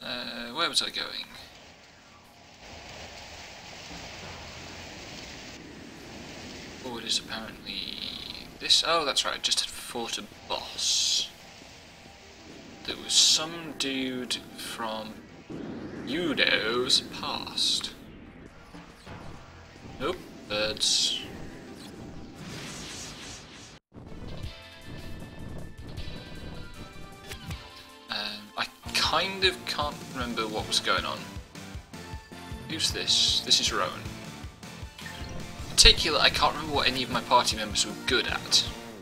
Where was I going? Forward is apparently this. Oh, that's right. I just had fought a boss. There was some dude from Yudo's past. Nope, birds. I kind of can't remember what was going on. Who's this? This is Rowan. In particular, I can't remember what any of my party members were good at.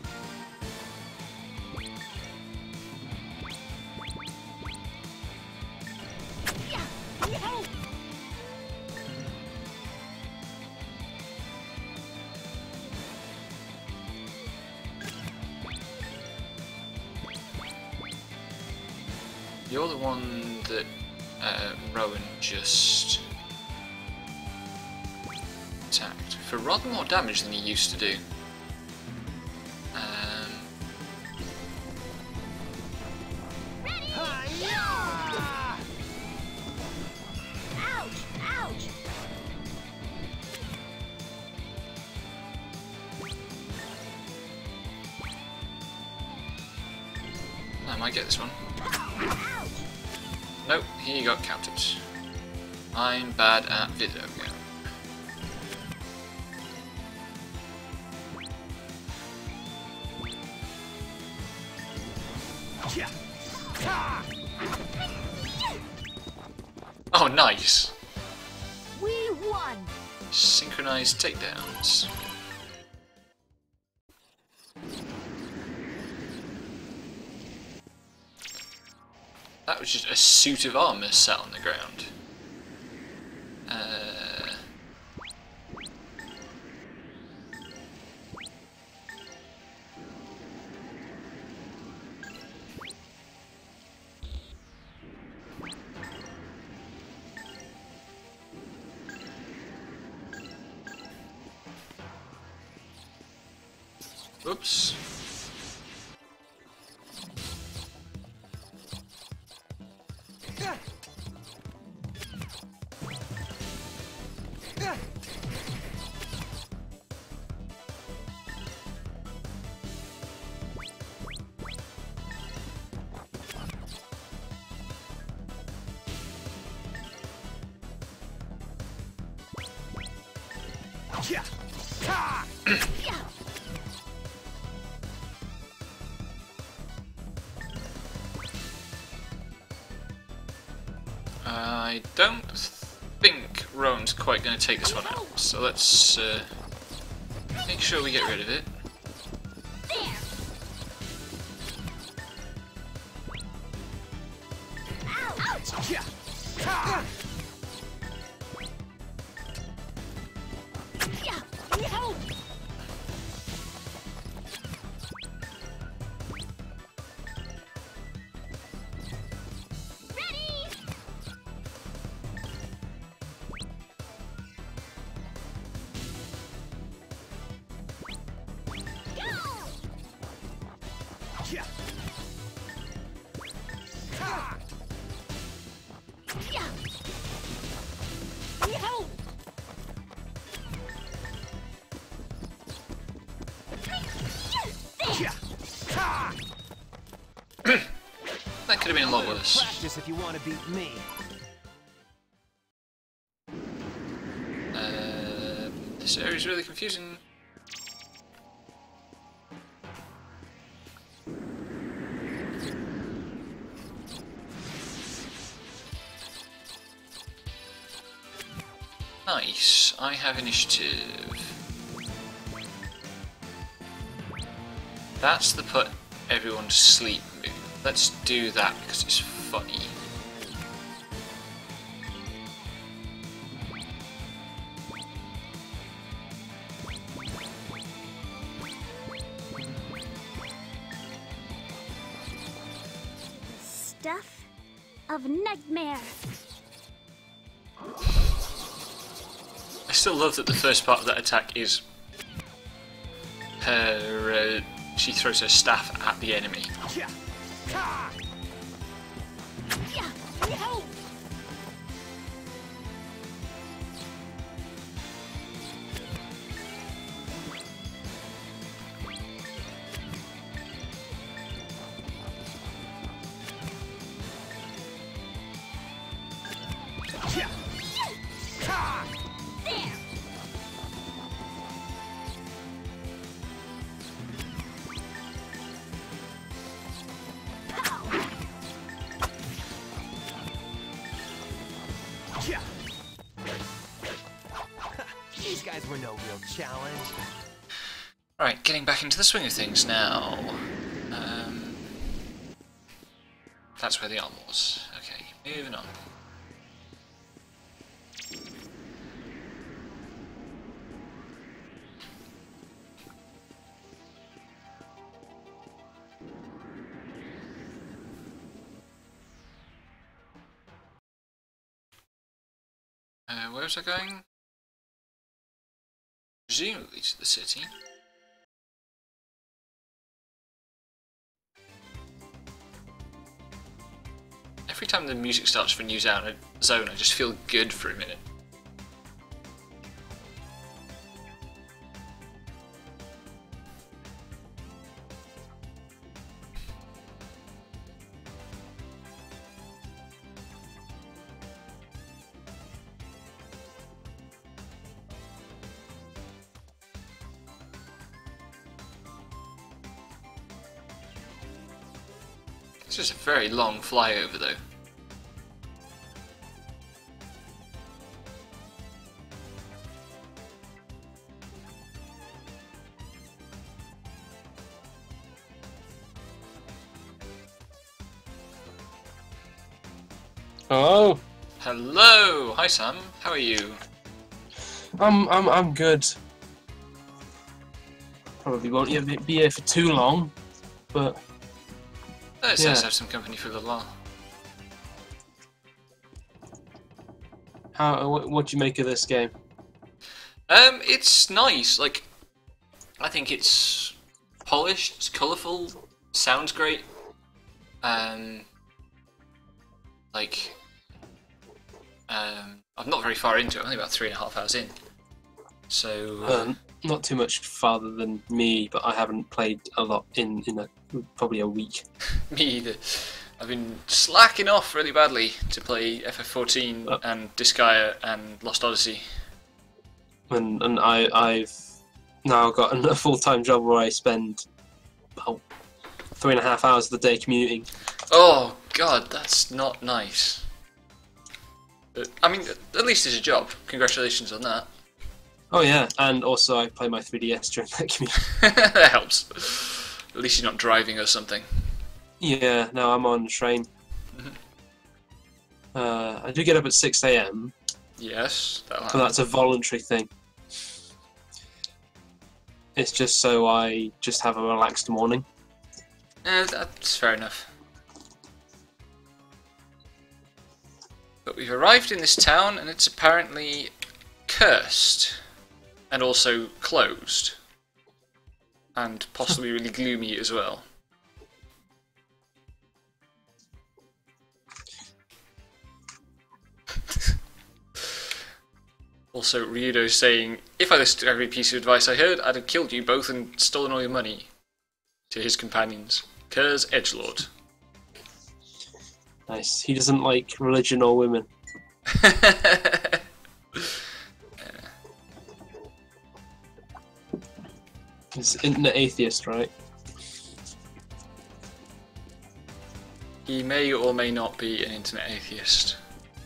You're the one that Rowan just attacked for rather more damage than he used to do. I might get this one. Nope, he got counted. I'm bad at video game. Oh, nice! We won! Synchronized takedowns. That was just a suit of armour sat on the ground. Oops. I don't think Rowan's quite going to take this one out, so let's make sure we get rid of it. That could have been a lot worse. Practice if you want to beat me. This area is really confusing. Nice. I have initiative. That's the put everyone to sleep move. Let's do that because it's funny. Stuff of nightmare. I still love that the first part of that attack is her. She throws her staff at the enemy. These guys were no real challenge. Right, getting back into the swing of things now. That's where the arm was. Okay, moving on. Where was I going? Presumably to the city. Every time the music starts for a new zone, I just feel good for a minute. It's just a very long flyover though. Hello. Hello! Hi Sam, how are you? I'm good. Probably won't be here for too long, but It's yeah. nice to have some company for a little while. What do you make of this game? It's nice. Like, I think it's polished, it's colourful, sounds great. I'm not very far into it. I'm only about 3.5 hours in. So Not too much farther than me, but I haven't played a lot in probably a week. me either. I've been slacking off really badly to play FF14 and Disgaea and Lost Odyssey. And I've now got a full-time job where I spend about 3.5 hours of the day commuting. Oh god, that's not nice. I mean, at least it's a job. Congratulations on that. Oh yeah, and also I play my 3DS during that commute. That helps. At least you're not driving or something. Yeah, no, I'm on the train. I do get up at 6 AM, Yes, that'll but happen. that's a voluntary thing. It's just so I just have a relaxed morning. That's fair enough. But we've arrived in this town and it's apparently cursed. And also closed. And possibly really gloomy as well. Also, Ryudo saying, if I listened to every piece of advice I heard, I'd have killed you both and stolen all your money. To his companions. Kerr's edgelord. Nice. He doesn't like religion or women. He's an atheist, right? He may or may not be an internet atheist.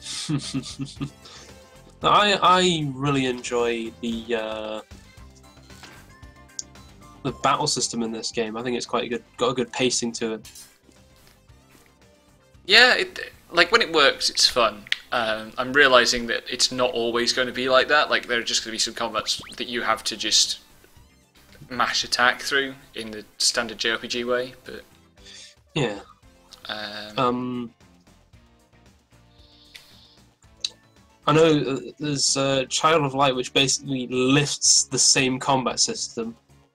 I really enjoy the battle system in this game. I think it's quite good. Got a good pacing to it. Yeah, like when it works, it's fun. I'm realizing that it's not always going to be like that. Like there are just going to be some combats that you have to just mash attack through in the standard JRPG way. But Yeah. I know there's Child of Light, which basically lifts the same combat system.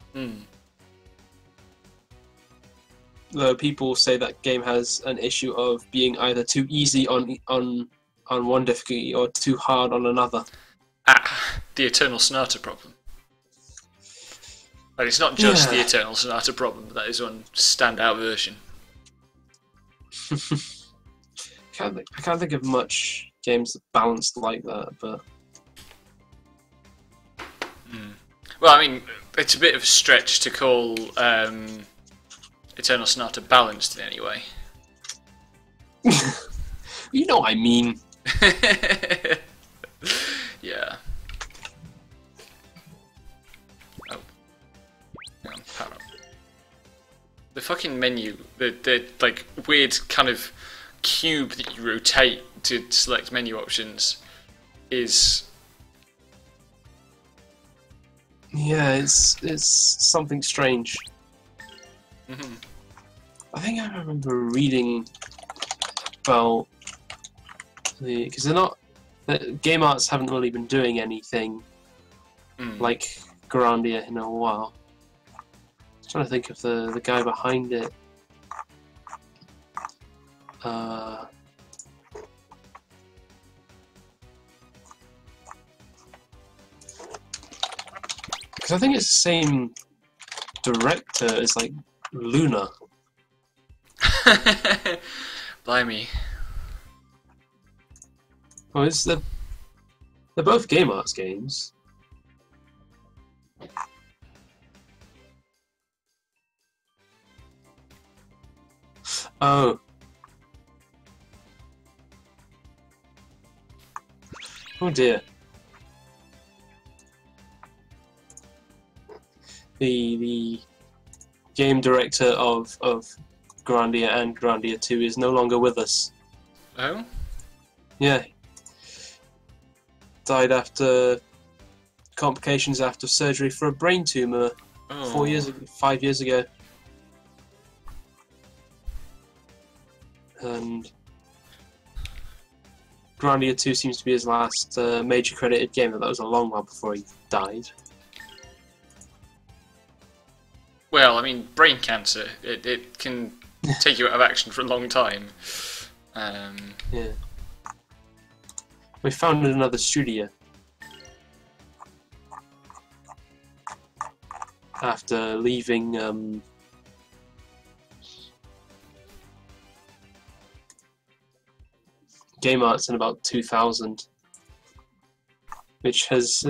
Though people say that game has an issue of being either too easy on one difficulty or too hard on another. The Eternal Sonata problem. Like, it's not just the Yeah. Eternal Sonata problem, but that is one standout version. I can't think of much games balanced like that, but Well, I mean, it's a bit of a stretch to call Eternal Sonata balanced in any way. you know what I mean. Yeah. Oh. Hang on, power up. The fucking menu, the like weird kind of cube that you rotate to select menu options is... Yeah, it's something strange. Mhm. I think I remember reading about because they're not Game Arts haven't really been doing anything like Grandia in a while. I'm trying to think of the guy behind it. Because I think it's the same director as like Luna. Blimey. Well, they're both Game Arts games. Oh. Oh dear. The game director of Grandia and Grandia 2 is no longer with us. Oh? Yeah. Died after complications after surgery for a brain tumor 5 years ago. And Grandia 2 seems to be his last major credited game, but that was a long while before he died. Well, I mean, brain cancer, it can take you out of action for a long time. Yeah. We founded another studio after leaving Game Arts in about 2000, which has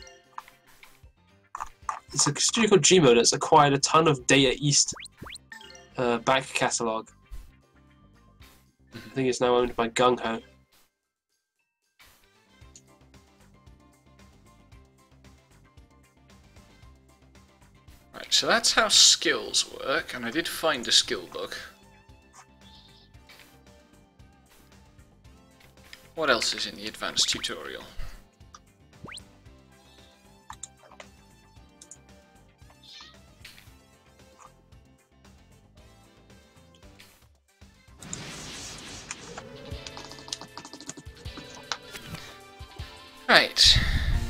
it's a studio called Gmod that's acquired a ton of Data East back catalogue. I think it's now owned by Gung Ho. Right, so that's how skills work, and I did find a skill book. What else is in the advanced tutorial? Right.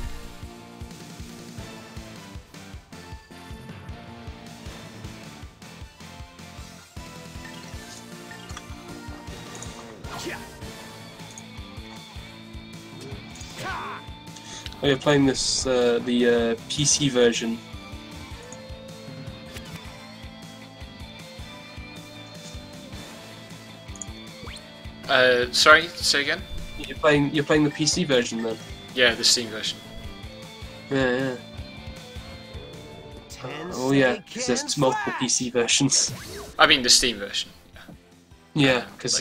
We're playing this the PC version. Sorry, say again? You're playing the PC version then? Yeah, the Steam version. Yeah. Oh yeah, because there's multiple PC versions. I mean the Steam version. Yeah, because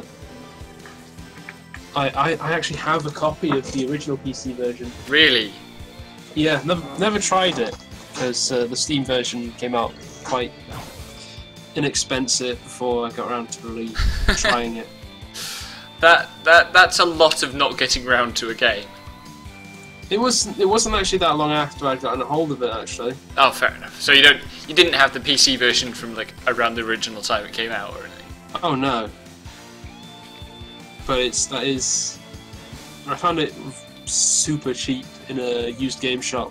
I actually have a copy of the original PC version. Really? Yeah, never tried it because the Steam version came out quite inexpensive before I got around to really trying it. That's a lot of not getting round to a game. It wasn't actually that long after I'd gotten a hold of it actually. Oh, fair enough. So you didn't have the PC version from like around the original time it came out or anything. Oh no. But I found it super cheap in a used game shop.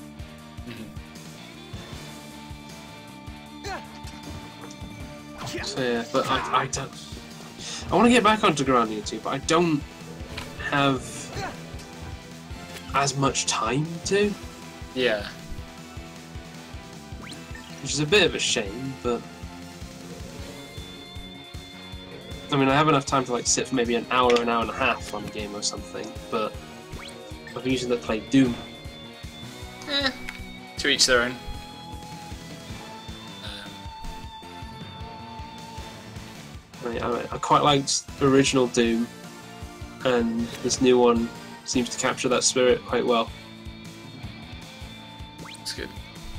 So yeah, but I don't. I want to get back onto Grandia 2, but I don't have as much time to. Yeah. Which is a bit of a shame, but I mean, I have enough time to like sit for maybe an hour and a half on a game or something, but I've been using that to play Doom. To each their own. I quite liked the original Doom, and this new one seems to capture that spirit quite well. That's good.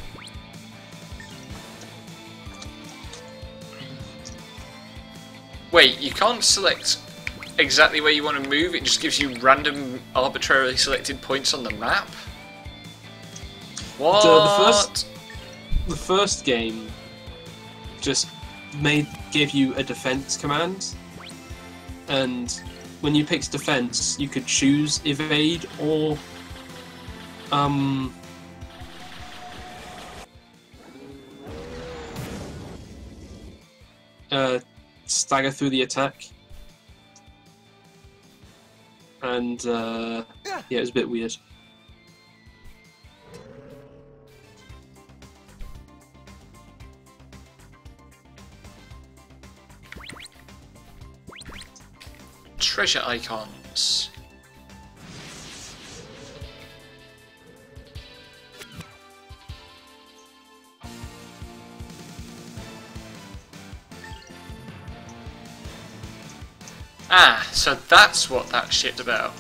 Wait, you can't select exactly where you want to move, it just gives you random, arbitrarily selected points on the map? What? The first game just gave you a defense command, and when you picked defense, you could choose evade or stagger through the attack, and yeah, it was a bit weird. Treasure icons. Ah, so that's what that shit's about.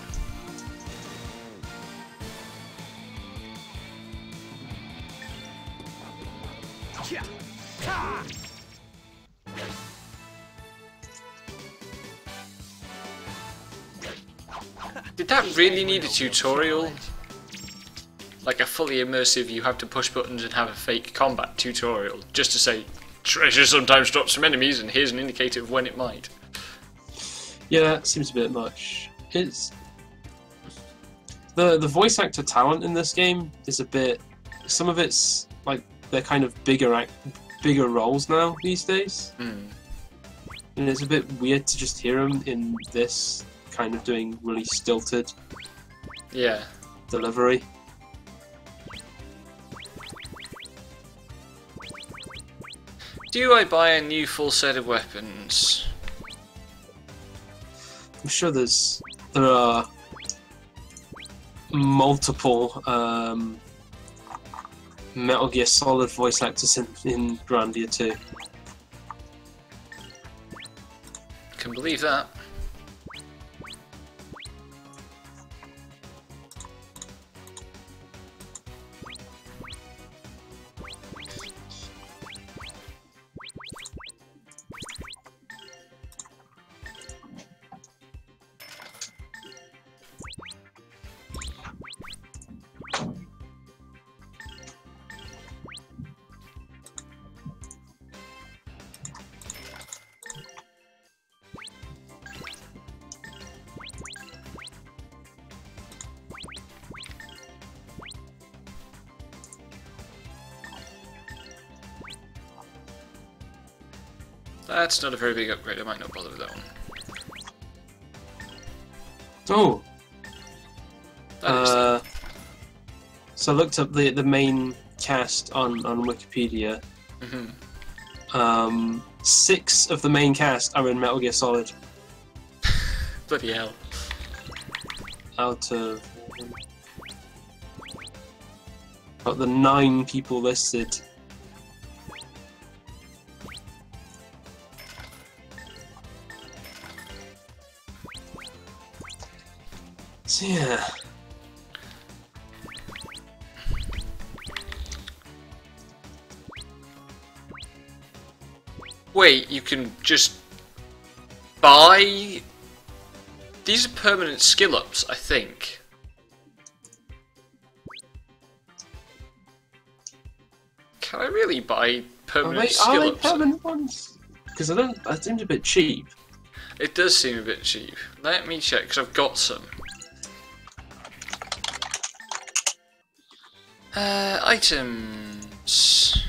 Did that really need a tutorial? Like a fully immersive, you have to push buttons and have a fake combat tutorial, just to say, treasure sometimes drops from enemies and here's an indicator of when it might. Yeah, that seems a bit much. It's the voice actor talent in this game is a bit. Some of it's like they're kind of bigger roles now these days, and it's a bit weird to just hear them in this kind of doing really stilted delivery. Do I buy a new full set of weapons? I'm sure there are multiple Metal Gear Solid voice actors in Grandia 2. Can believe that. That's not a very big upgrade, I might not bother with that one. Oh! That So I looked up the main cast on Wikipedia. 6 of the main cast are in Metal Gear Solid. Bloody hell. Out of the 9 people listed. So yeah. Wait, you can just buy... These are permanent skill ups, I think. Can I really buy permanent skill Are they ups? permanent ones? Because that seems a bit cheap. It does seem a bit cheap. Let me check, because I've got some. Items.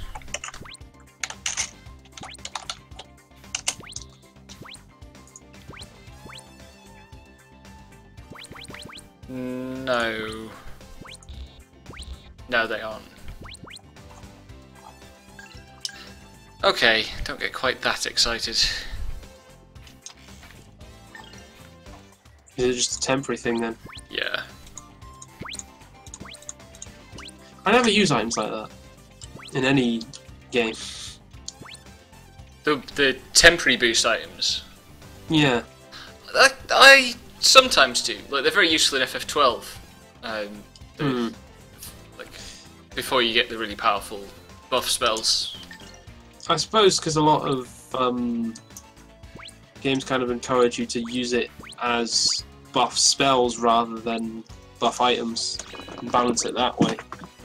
No. No, they aren't. Okay, don't get quite that excited. Is it just a temporary thing then? Yeah. I never use items like that in any game. The temporary boost items. Yeah. I sometimes do. Like they're very useful in FF12. Like before you get the really powerful buff spells. I suppose because a lot of games kind of encourage you to use it as buff spells rather than buff items, and balance it that way.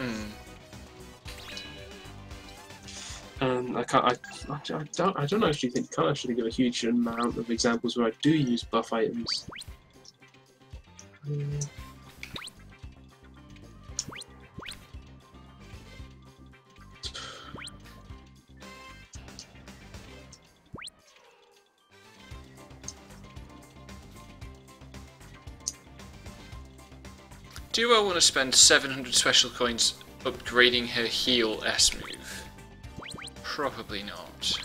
And I don't actually think can't actually give a huge amount of examples where I do use buff items. Do I want to spend 700 special coins upgrading her heal S move? Probably not.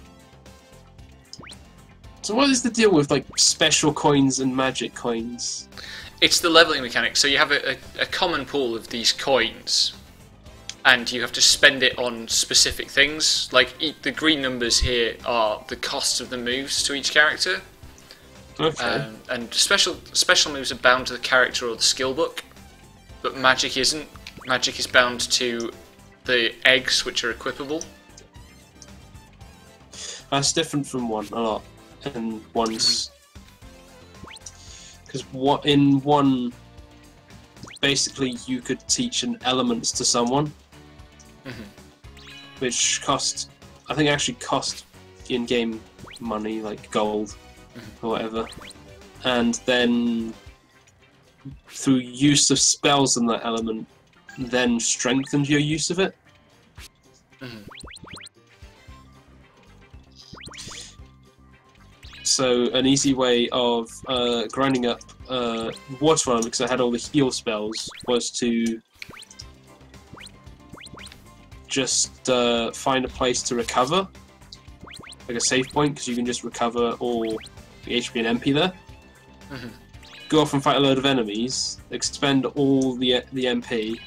So what is the deal with like special coins and magic coins? It's the leveling mechanic. So you have a common pool of these coins, and you have to spend it on specific things. Like the green numbers here are the costs of the moves to each character. Okay. And special moves are bound to the character or the skill book, but magic isn't. Magic is bound to the eggs, which are equipable. That's different from one a lot, and one's because in one basically you could teach an elements to someone, which cost actually cost in-game money like gold or whatever, and then through use of spells in that element, then strengthened your use of it. So an easy way of grinding up water on because I had all the heal spells was to just find a place to recover, like a save point, because you can just recover all the HP and MP there. Go off and fight a load of enemies, expend all the MP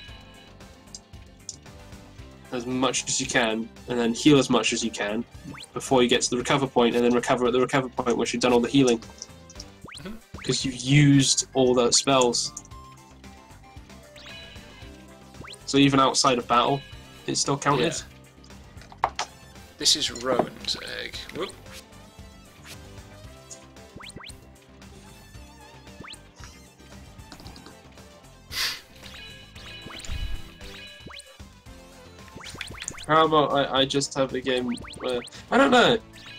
as much as you can, and then heal as much as you can before you get to the recover point, and then recover at the recover point once you've done all the healing. Because you've used all those spells. So even outside of battle, it's still counted. Yeah. This is Rowan's egg. Whoop. How about I just have a game where I don't know.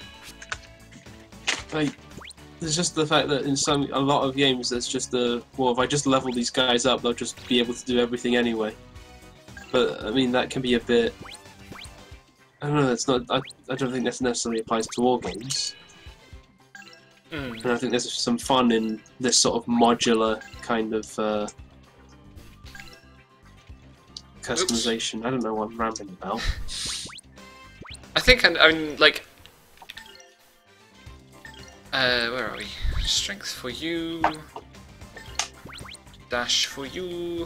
Like, there's just the fact that in a lot of games there's just well, if I just level these guys up, they'll just be able to do everything anyway. But I mean that can be a bit. I don't know. That's not. I don't think that necessarily applies to all games. And I think there's some fun in this sort of modular kind of customization. Oops. I don't know what I'm rambling about. I think I mean like. Where are we? Strength for you. Dash for you.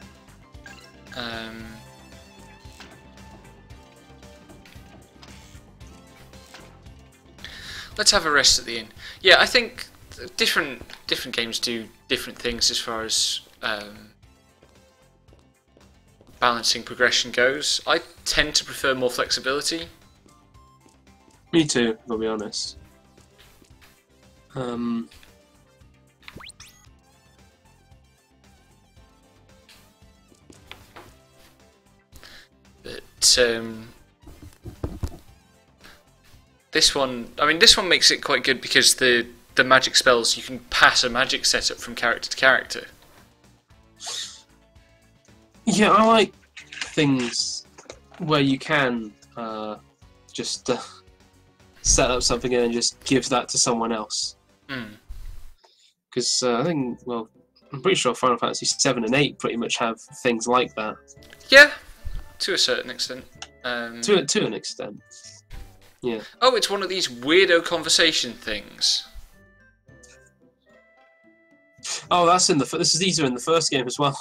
Let's have a rest at the inn. Yeah, I think different games do different things as far as balancing progression goes. I tend to prefer more flexibility. Me too, I'll be honest. But this one, I mean, this one makes it quite good because the magic spells, you can pass a magic setup from character to character. Yeah, I like things where you can just set up something and then just give that to someone else. Because I think, well, I'm pretty sure Final Fantasy 7 and 8 pretty much have things like that. Yeah, to a certain extent. To an extent. Yeah. Oh, it's one of these weirdo conversation things. Oh, that's in the. These are in the first game as well.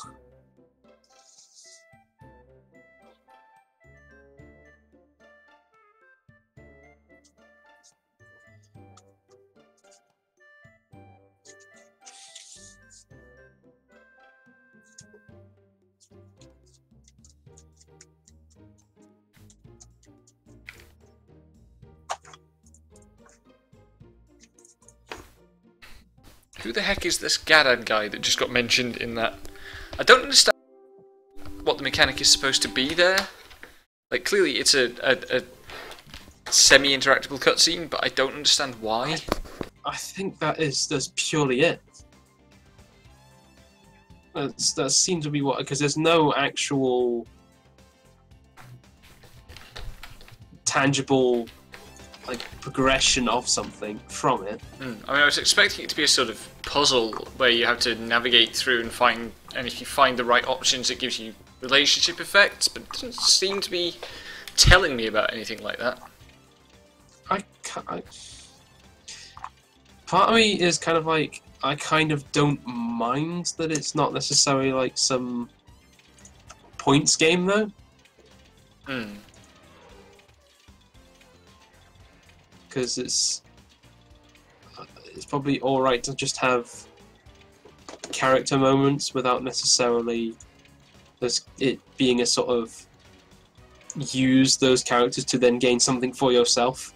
Who the heck is this Gadan guy that just got mentioned in that? I don't understand what the mechanic is supposed to be there. Like, clearly it's a semi-interactable cutscene, but I don't understand why. I think that's purely it. That seems to be what, because there's no actual tangible like progression of something from it. I mean, I was expecting it to be a sort of puzzle where you have to navigate through and find, and if you find the right options, it gives you relationship effects, but it doesn't seem to be telling me about anything like that. Part of me is kind of like, I kind of don't mind that it's not necessarily like some points game though. Because it's probably alright to just have character moments without necessarily it being a sort of use those characters to then gain something for yourself.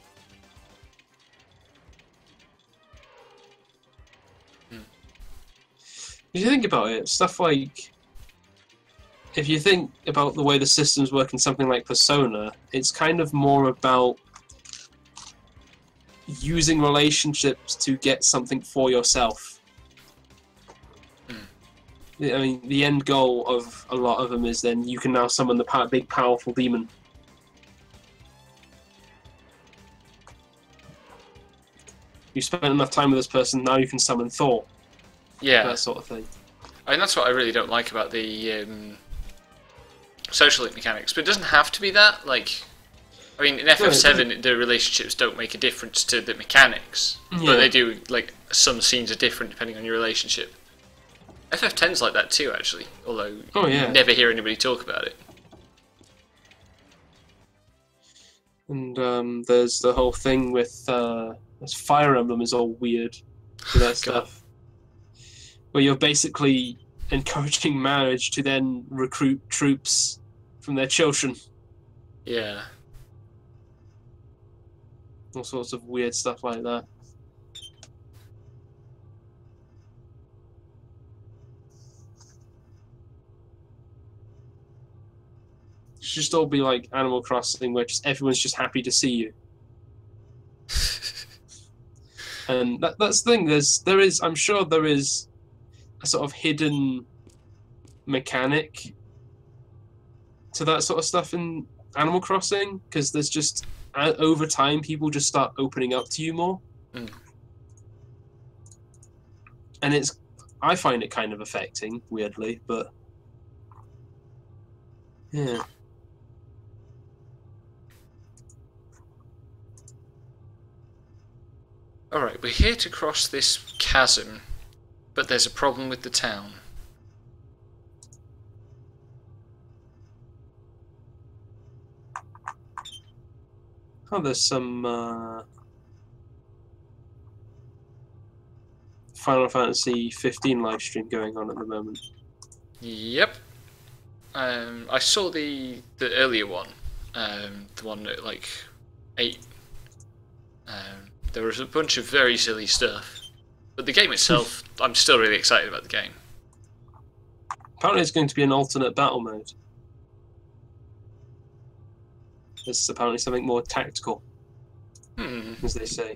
If you think about it, stuff like, if you think about the way the systems work in something like Persona, it's kind of more about using relationships to get something for yourself. I mean, the end goal of a lot of them is then you can now summon the big powerful demon. You spent enough time with this person, now you can summon Thor. Yeah. That sort of thing. I mean, that's what I really don't like about the social link mechanics, but it doesn't have to be that. Like, I mean, in FF7, the relationships don't make a difference to the mechanics, but they do, like, some scenes are different depending on your relationship. FF10's like that too, actually, although you never hear anybody talk about it. And there's the whole thing with Fire Emblem is all weird with that stuff. Where you're basically encouraging marriage to then recruit troops from their children. Yeah. All sorts of weird stuff like that. It should just all be like Animal Crossing, where everyone's just happy to see you. And that's the thing. I'm sure there is a sort of hidden mechanic to that sort of stuff in Animal Crossing, because there's just over time people just start opening up to you more, and I find it kind of affecting, weirdly, but yeah. Alright, we're here to cross this chasm, but there's a problem with the town. Oh, there's some Final Fantasy 15 livestream going on at the moment. Yep. I saw the earlier one, the one at like 8. There was a bunch of very silly stuff, but the game itself, I'm still really excited about the game. Apparently, it's going to be an alternate battle mode. It's apparently something more tactical, as they say.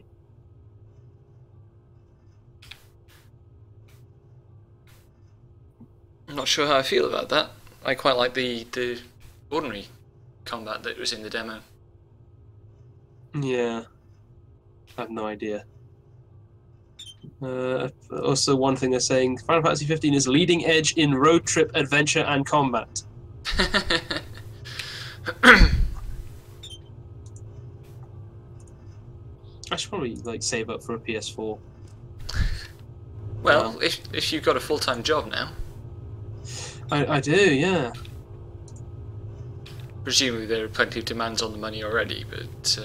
I'm not sure how I feel about that. I quite like the ordinary combat that was in the demo. Yeah, I have no idea. Also, one thing they're saying, Final Fantasy 15 is leading edge in road trip, adventure, and combat. I should probably save up for a PS4. Well, if you've got a full-time job now. I do, yeah. Presumably there are plenty of demands on the money already, but...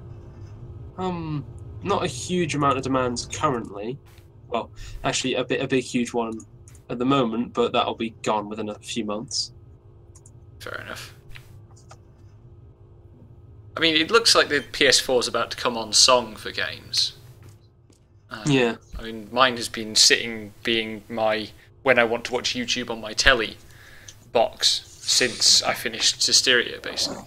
Not a huge amount of demands currently. Well, actually, a big huge one at the moment, but that'll be gone within a few months. Fair enough. I mean, it looks like the PS4 is about to come on song for games. Yeah. I mean, mine has been sitting being my when I want to watch YouTube on my telly box since I finished Systeria, basically.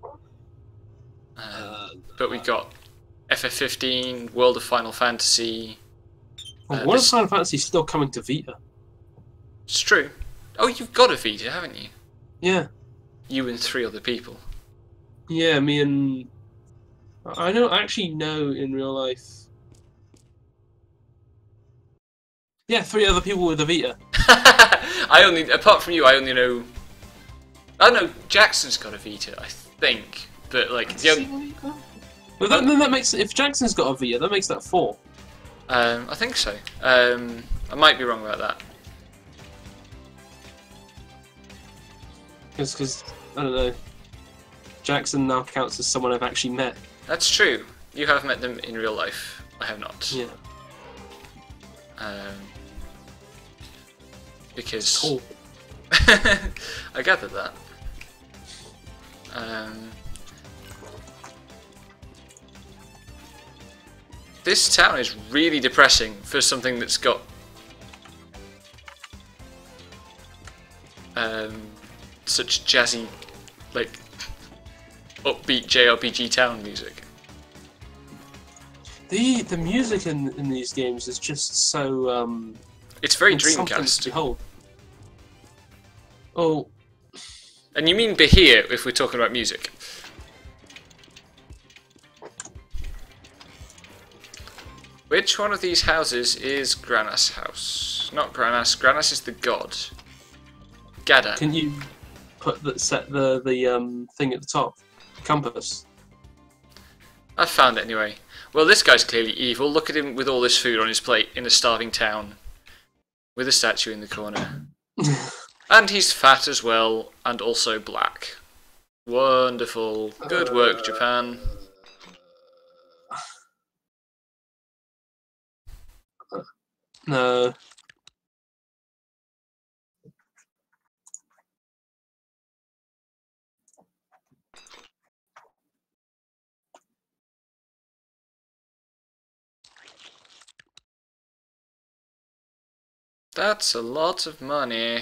But we got FF15, World of Final Fantasy. World of Final Fantasy is still coming to Vita. It's true. Oh, you've got a Vita, haven't you? Yeah. You and 3 other people. Yeah, me and... I don't actually know in real life. Yeah, 3 other people with a Vita. Apart from you, I only know... Oh no, Jackson's got a Vita, I think. But like, But then that makes... If Jackson's got a Vita, that makes that 4. I think so. I might be wrong about that. Because, I don't know, Jackson now counts as someone I've actually met. That's true. You have met them in real life. I have not. Yeah. Because... Cool. I gathered that. This town is really depressing for something that's got such jazzy, like, upbeat JRPG town music. The music in these games is just so it's very it's something to Dreamcast. behold. Oh, And you mean Bahir if we're talking about music? Which one of these houses is Granas' house? Not Granas. Granas is the god. Gadan. can you set the thing at the top? Compass. I found it anyway. Well, this guy's clearly evil. Look at him with all this food on his plate in a starving town. With a statue in the corner. And he's fat as well, and also black. Wonderful. Good work, Japan. No. That's a lot of money.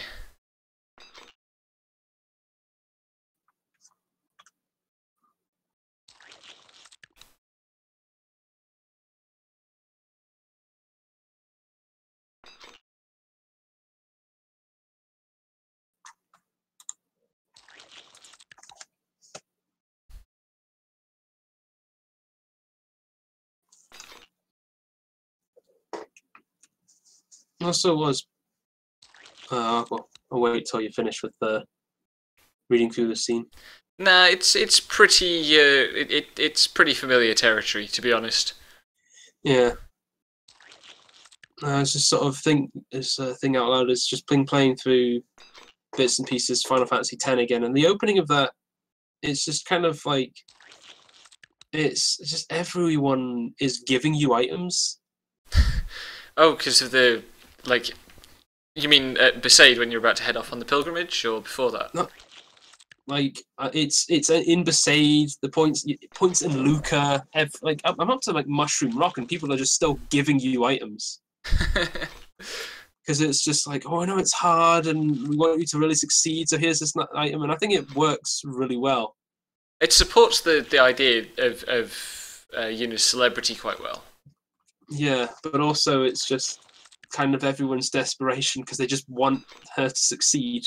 Also was. Well, I'll wait till you finish with reading through the scene. Nah, it's pretty it's pretty familiar territory, to be honest. Yeah. I was just sort of think this thing out loud is just playing through bits and pieces Final Fantasy X again, and the opening of that, it's just kind of like it's just everyone is giving you items. Oh, because of the like. You mean at Besaid when you're about to head off on the pilgrimage, or before that? No. Like it's in Besaid, the points in Luca. Like I'm up to like Mushroom Rock, and people are just still giving you items. Because it's just like, oh, I know it's hard, and we want you to really succeed. So here's this item, and I think it works really well. It supports the idea of celebrity quite well. Yeah, but also it's just kind of everyone's desperation because they just want her to succeed.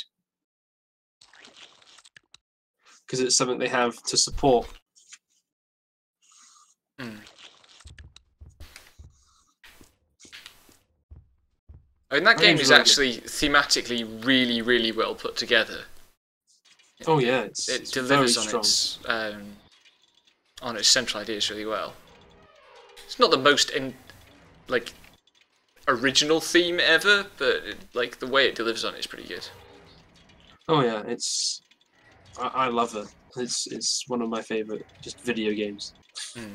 Because it's something they have to support. Mm. I mean, that game is actually thematically really, really well put together. Oh yeah, it it's delivers very strong. On its central ideas really well. It's not the most original theme ever, but like the way it delivers on it is pretty good. Oh yeah, I love it. It's one of my favorite just video games. Mm.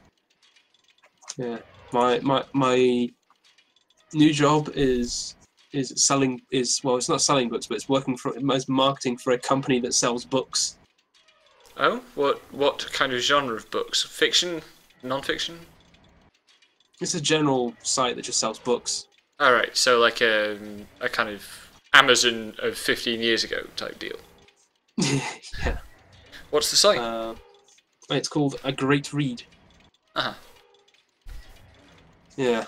Yeah, my new job is selling well, it's not selling books, but it's working for as marketing for a company that sells books. Oh, what kind of genre of books? Fiction, non-fiction? It's a general site that just sells books. All right, so like a kind of Amazon of 15 years ago type deal. Yeah. What's the site? It's called A Great Read. Uh-huh. Yeah.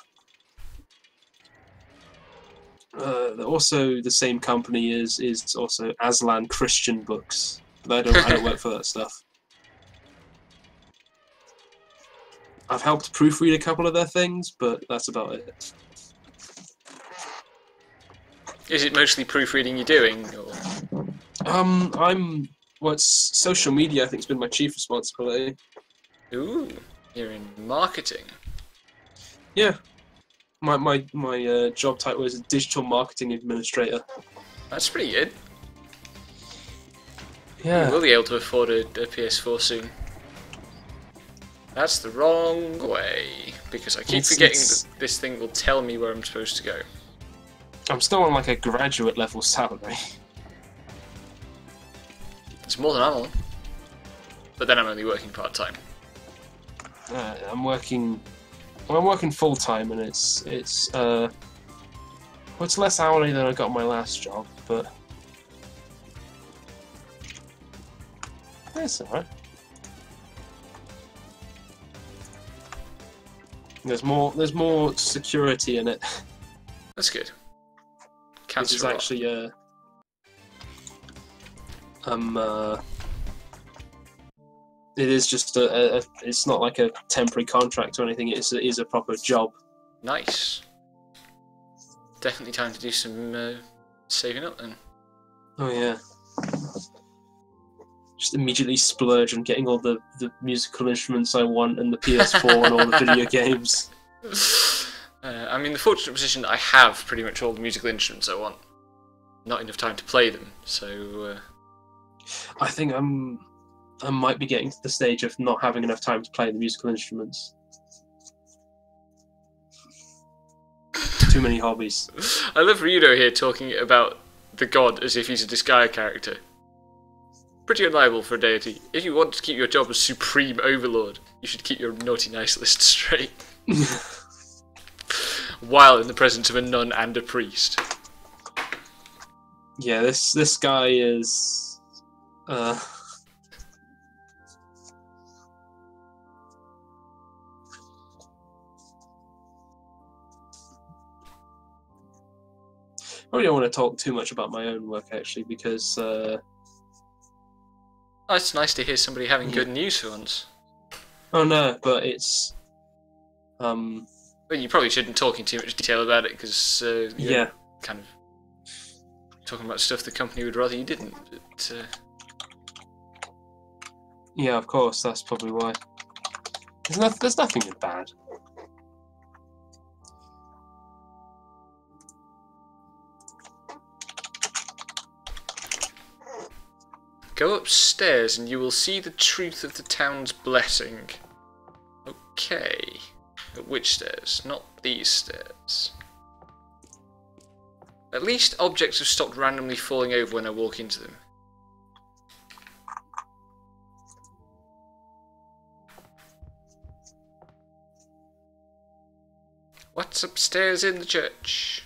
Also, the same company is also Aslan Christian Books. But I don't work for that stuff. I've helped proofread a couple of their things, but that's about it. Is it mostly proofreading you're doing, or? It's social media. I think has been my chief responsibility. Ooh, you're in marketing. Yeah. My job title is digital marketing administrator. That's pretty good. Yeah. You will be able to afford a PS4 soon. That's the wrong way, because I keep forgetting that this thing will tell me where I'm supposed to go. I'm still on like a graduate level salary. It's more than I'm on. But then I'm only working part-time. I'm working full time, and it's less hourly than I got my last job, but it's alright. There's more security in it. That's good. This is actually it is just it's not like a temporary contract or anything. It is a proper job. Nice. Definitely time to do some saving up then. Oh yeah. Just immediately splurge on getting all the musical instruments I want and the PS4 and all the video games. I'm in the fortunate position that I have pretty much all the musical instruments I want. Not enough time to play them, so... I think I might be getting to the stage of not having enough time to play the musical instruments. Too many hobbies. I love Ryudo here talking about the god as if he's a Disgaea character. Pretty unliable for a deity. If you want to keep your job as Supreme Overlord, you should keep your naughty nice list straight. While in the presence of a nun and a priest. Yeah, this guy is... I really don't want to talk too much about my own work, actually, because... Oh, it's nice to hear somebody having good news for once. Oh no, but it's... Well, you probably shouldn't talk in too much detail about it, because you're kind of talking about stuff the company would rather you didn't. But, yeah, of course, that's probably why. There's nothing bad. Go upstairs and you will see the truth of the town's blessing. Okay. At which stairs? Not these stairs. At least objects have stopped randomly falling over when I walk into them. What's upstairs in the church?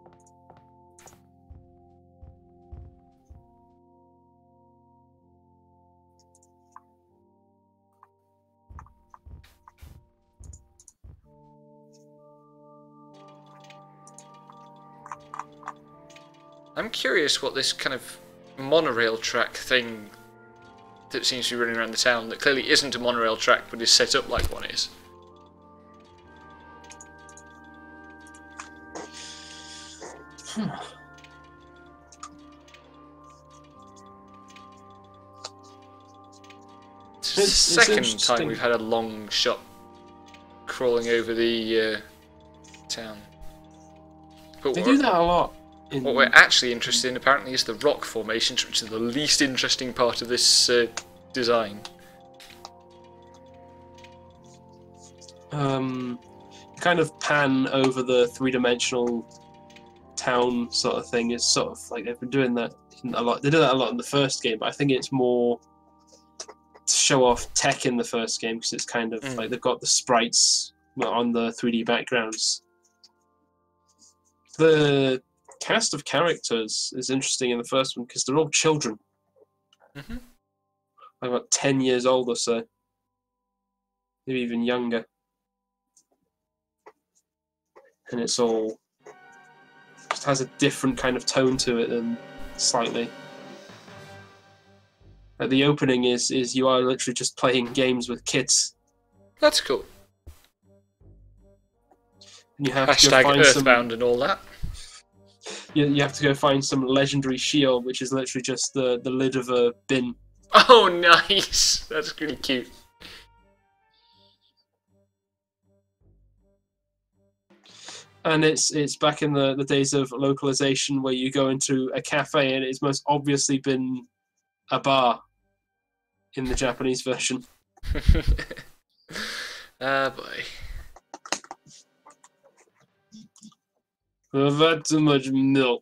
I'm curious what this kind of monorail track thing that seems to be running around the town that clearly isn't a monorail track but is set up like one is. It's the second time we've had a long shot crawling over the town. But they do that a lot. What we're actually interested in, apparently, is the rock formations, which is the least interesting part of this design. Kind of pan over the three-dimensional town sort of thing is sort of like they've been doing that a lot. They did that a lot in the first game, but I think it's more to show off tech in the first game because it's kind of like they've got the sprites on the 3D backgrounds. The cast of characters is interesting in the first one because they're all children. Mm-hmm. Like about 10 years old or so. Maybe even younger. And it's all just has a different kind of tone to it than slightly. Like the opening is you are literally just playing games with kids. That's cool. And you have Hashtag to go find Earthbound and all that. You have to go find some legendary shield, which is literally just the lid of a bin. Oh, nice! That's really cute. And it's back in the days of localization where you go into a cafe and it's most obviously been a bar in the Japanese version. Ah, boy. I've had too much milk.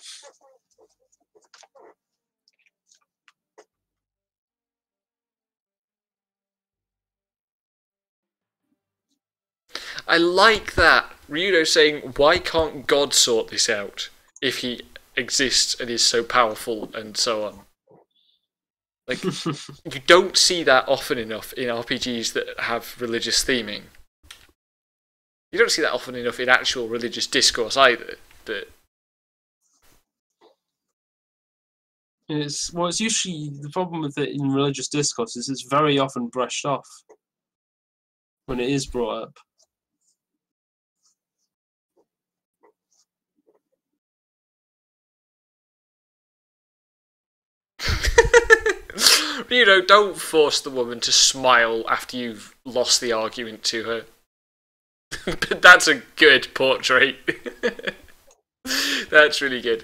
I like that. Ryudo saying, why can't God sort this out if he exists and is so powerful and so on? Like, you don't see that often enough in RPGs that have religious theming. You don't see that often enough in actual religious discourse either. It's usually the problem with it in religious discourse is it's very often brushed off when it is brought up. You know, don't force the woman to smile after you've lost the argument to her. But that's a good portrait. That's really good.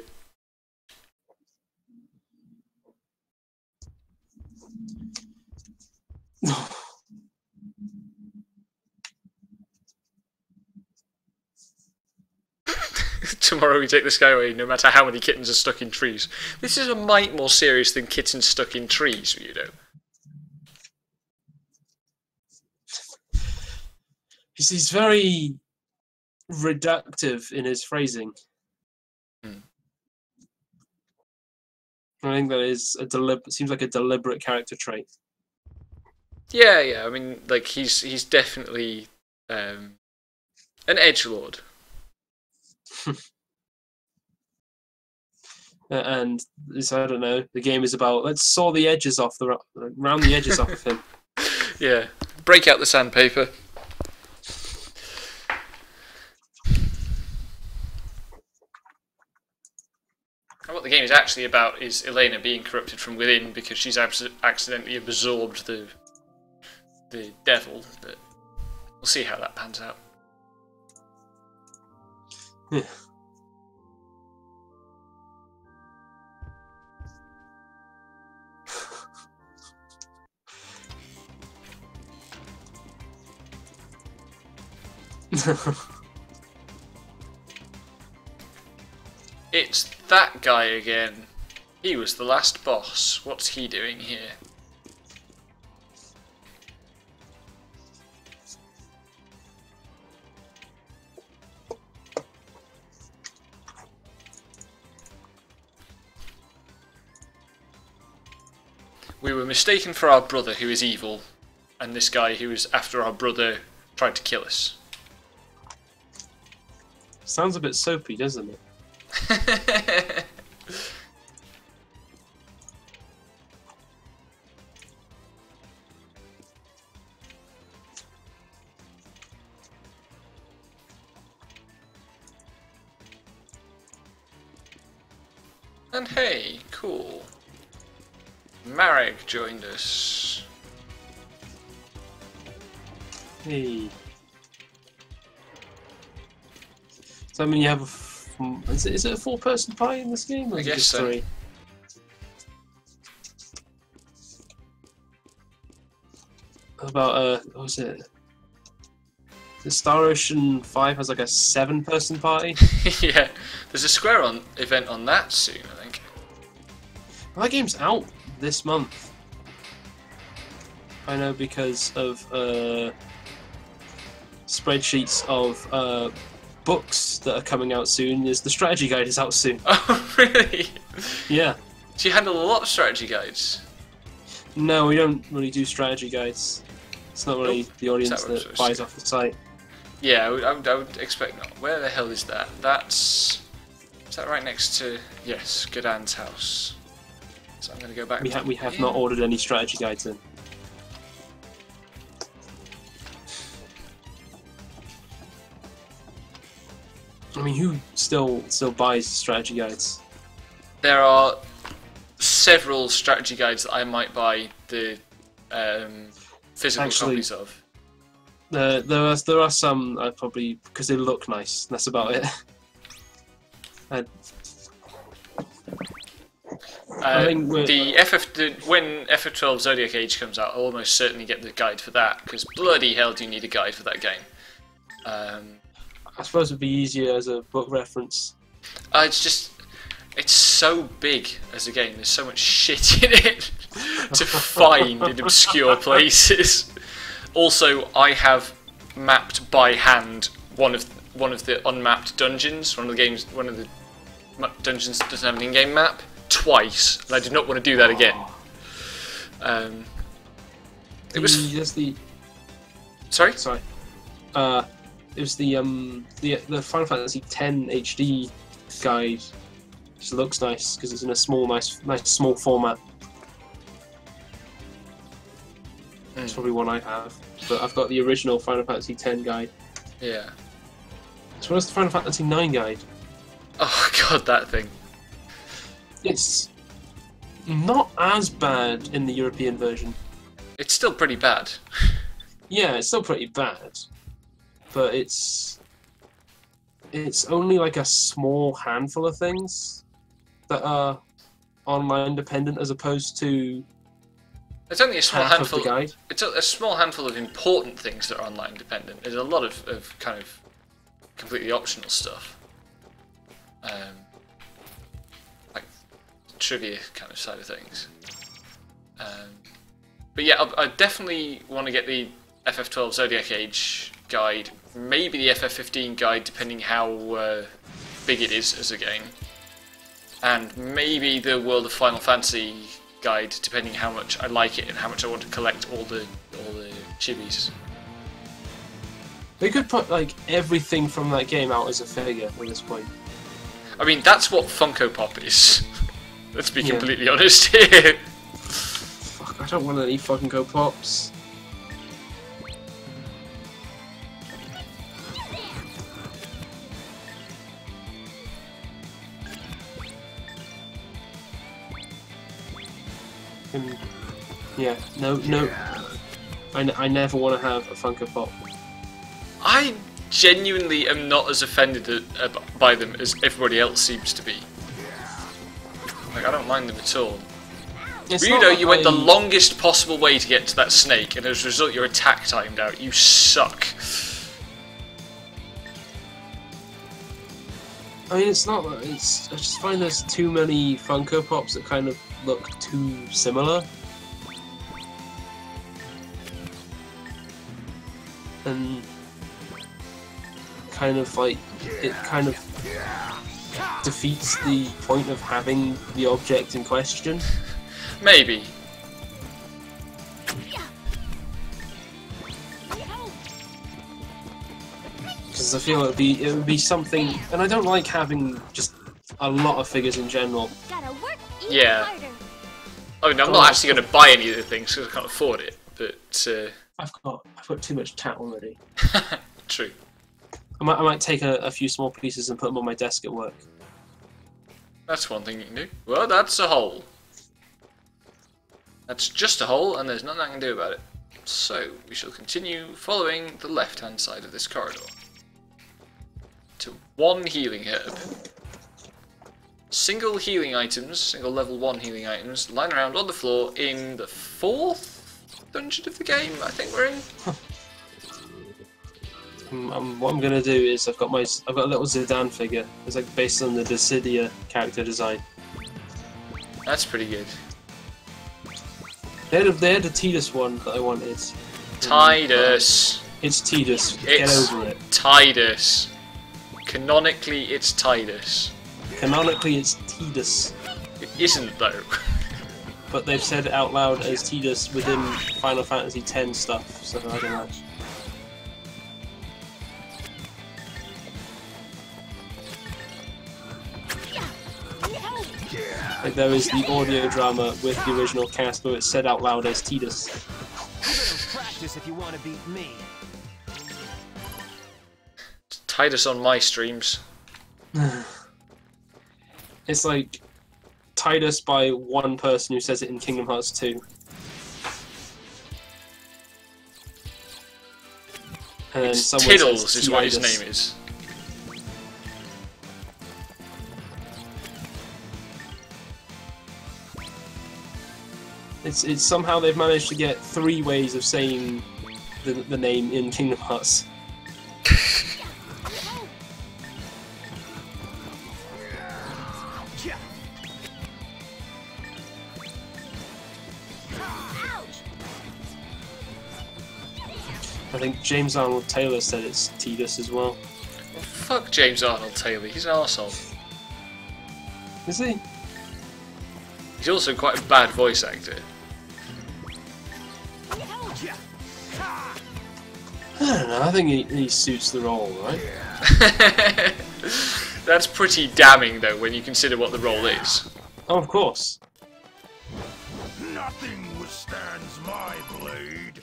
Tomorrow we take the sky away, no matter how many kittens are stuck in trees. This is a mite more serious than kittens stuck in trees, you know. He's very reductive in his phrasing. I think that is seems like a deliberate character trait. Yeah. I mean, like he's definitely an edgelord. And I don't know. The game is about let's saw the edges off round the edges off of him. Yeah, break out the sandpaper. And what the game is actually about is Elena being corrupted from within because she's accidentally absorbed the devil. But we'll see how that pans out. Yeah. It's that guy again. He was the last boss. What's he doing here? We were mistaken for our brother who is evil, and this guy who is after our brother tried to kill us. Sounds a bit soapy, doesn't it? And hey, cool. Marek joined us. Hey. So I mean, you have is it a 4-person party in this game, or I is it guess just so. 3? About what was it? The Star Ocean 5 has like a 7-person party. Yeah, there's a Square on event on that soon, I think. Well, that game's out this month. I know because of spreadsheets of books that are coming out soon. The strategy guide is out soon. Oh, really? Yeah. Do you handle a lot of strategy guides? No, we don't really do strategy guides. It's not really the audience what that buys off the site. Yeah, I would expect not. Where the hell is that? Is that right next to... Yes, Gadan's house. So I'm going to go back... We have not ordered any strategy guides in. I mean, who still buys strategy guides? There are several strategy guides that I might buy the physical copies of. There are some I probably because they look nice. That's about it. I think when FF12 Zodiac Age comes out, I'll almost certainly get the guide for that because bloody hell, do you need a guide for that game? I suppose it'd be easier as a book reference. It's so big as a game. There's so much shit in it to find in obscure places. Also, I have mapped by hand one of the unmapped dungeons. One of the dungeons that doesn't have an in-game map twice, and I did not want to do that again. It was. Sorry. It was the Final Fantasy X HD guide. Which looks nice because it's in a nice small format. It's probably one I have, but I've got the original Final Fantasy X guide. Yeah. As well as the Final Fantasy IX guide. Oh god, that thing. It's not as bad in the European version. It's still pretty bad. Yeah, it's still pretty bad, but it's only like a small handful of things that are online dependent, as opposed to. It's only a small half handful. Of the guide. It's a small handful of important things that are online dependent. There's a lot of kind of completely optional stuff, like trivia kind of side of things. But yeah, I definitely want to get the FF12 Zodiac Age guide, maybe the FF15 guide, depending how big it is as a game, and maybe the World of Final Fantasy guide, depending how much I like it and how much I want to collect all the chibis. They could put like everything from that game out as a figure at this point. I mean, that's what Funko Pop is. Let's be completely honest here. Fuck, I don't want any fucking Funko Pops. Yeah, no. I never want to have a Funko Pop. I genuinely am not as offended by them as everybody else seems to be. Like, I don't mind them at all. Ryudo, you went the longest possible way to get to that snake, and as a result your attack timed out. You suck. I mean, it's not. I just find there's too many Funko Pops that kind of look too similar. And kind of like it kind of defeats the point of having the object in question. Maybe. Because I feel it would be something, and I don't like having just a lot of figures in general. Yeah. I mean, I'm not actually going to buy any of the things because I can't afford it, but I've got too much tat already. True. I might take a few small pieces and put them on my desk at work. That's one thing you can do. Well, that's a hole. That's just a hole, and there's nothing I can do about it. So, we shall continue following the left-hand side of this corridor to one healing herb. Single healing items, single level 1 healing items, line around on the floor in the 4th dungeon of the game, I think we're in. What I'm gonna do is I've got a little Zidane figure. It's like based on the Dissidia character design. That's pretty good. They had a Tidus one that I wanted. Tidus. It's Tidus. Get It's over it. Tidus. Canonically, it's Tidus. Canonically, it's Tidus, It isn't though. but they've said it out loud as Tidus within Final Fantasy X stuff. So I don't know. Like there is the audio drama with the original cast, but it's said out loud as Tidus. Practice if you want to beat me. Tidus on my streams. It's like Tidus by one person who says it in Kingdom Hearts 2. And then someone Tiddles says is what his Tidus. name is. It's somehow they've managed to get 3 ways of saying the name in Kingdom Hearts. I think James Arnold Taylor said it's Tidus as well. Well, fuck James Arnold Taylor, he's an arsehole. Is he? He's also quite a bad voice actor. I don't know, I think he suits the role, right? That's pretty damning though when you consider what the role is. Oh, of course. Nothing withstands my blade.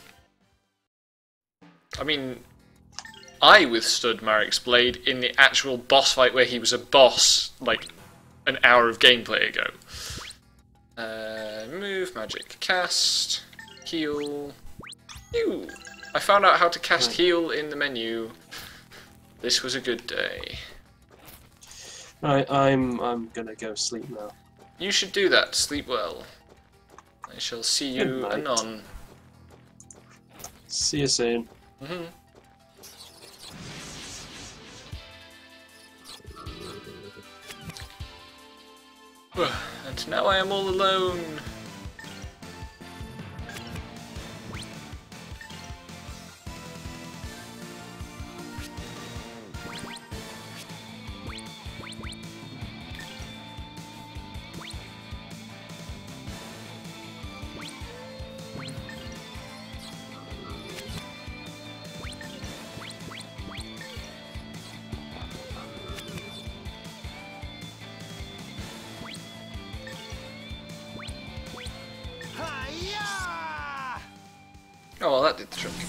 I mean, I withstood Marek's blade in the actual boss fight where he was a boss, like, an hour of gameplay ago. Move, magic, cast, heal, heal. I found out how to cast heal in the menu. This was a good day. Right, I'm gonna go sleep now. You should do that. Sleep well. I shall see you Good night. anon. See you soon. Mhm. And now I am all alone. Hi-ya! Oh, well, that did the trick.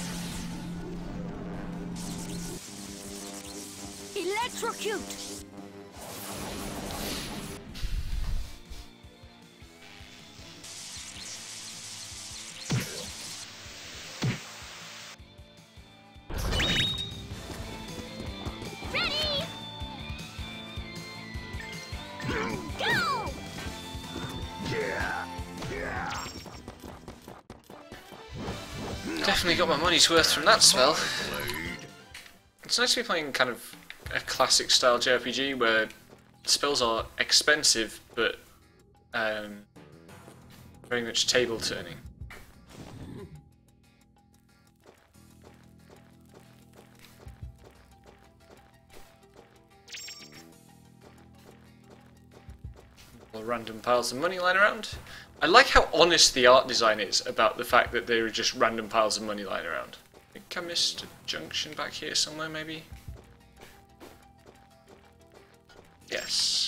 Electrocute! Ready! Go! Definitely got my money's worth from that spell. It's nice to be playing kind of a classic style JRPG where spells are expensive but very much table turning. Random piles of money lying around. I like how honest the art design is about the fact that there are just random piles of money lying around. I think I missed a junction back here somewhere, maybe? Yes.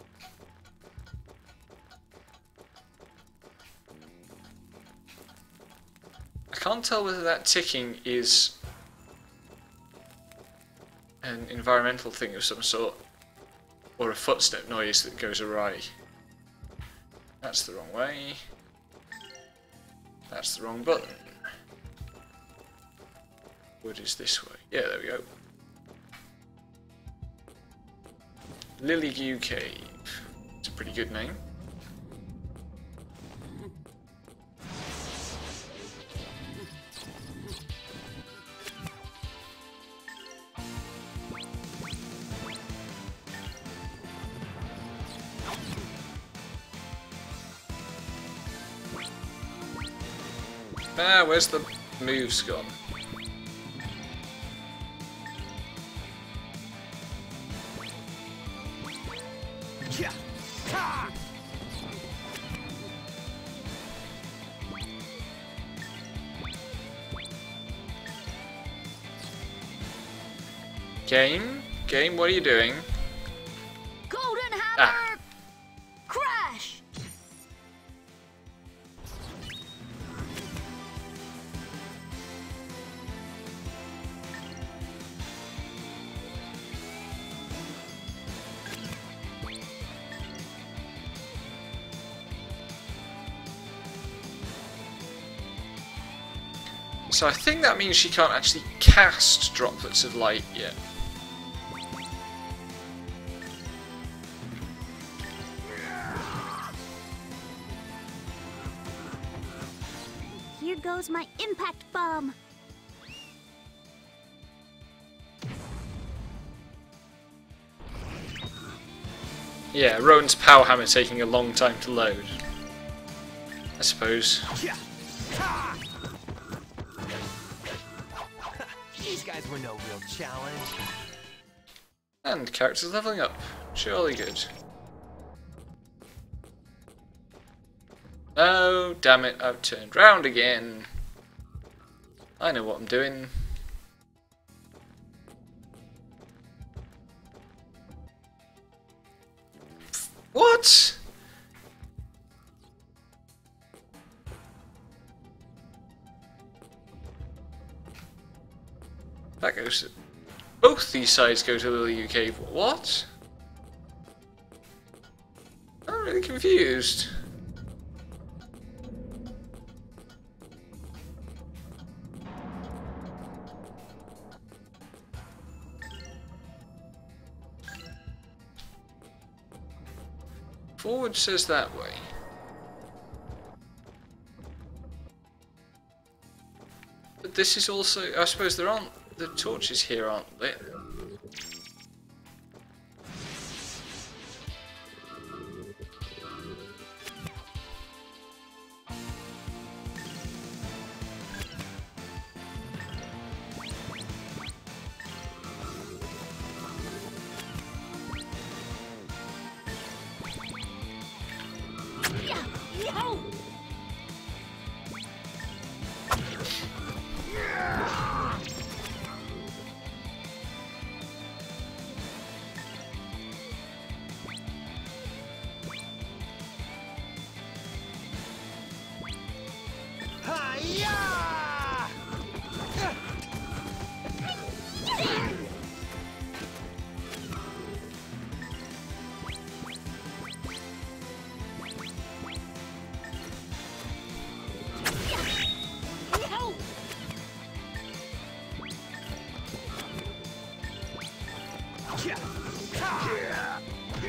I can't tell whether that ticking is an environmental thing of some sort or a footstep noise that goes awry. That's the wrong way. That's the wrong button. Wood is this way. Yeah, there we go. Lily Cave. It's a pretty good name. Ah, where's the moves gone? Yeah. Ha! Game? Game, what are you doing? Golden hammer! Ah. Crash! So I think that means she can't actually cast droplets of light yet. Here goes my impact bomb. Yeah, Rowan's power hammer taking a long time to load. I suppose. Yeah. Ha! These guys were no real challenge. And characters leveling up. Surely good. Oh, damn it, I've turned round again. I know what I'm doing. What? That goes to... Both these sides go to Lily UK. What? I'm really confused. Forward says that way. But this is also... I suppose there aren't... The torches here aren't lit. Yeah! Yo! Hi-ya! Yo! Yeah. Ha!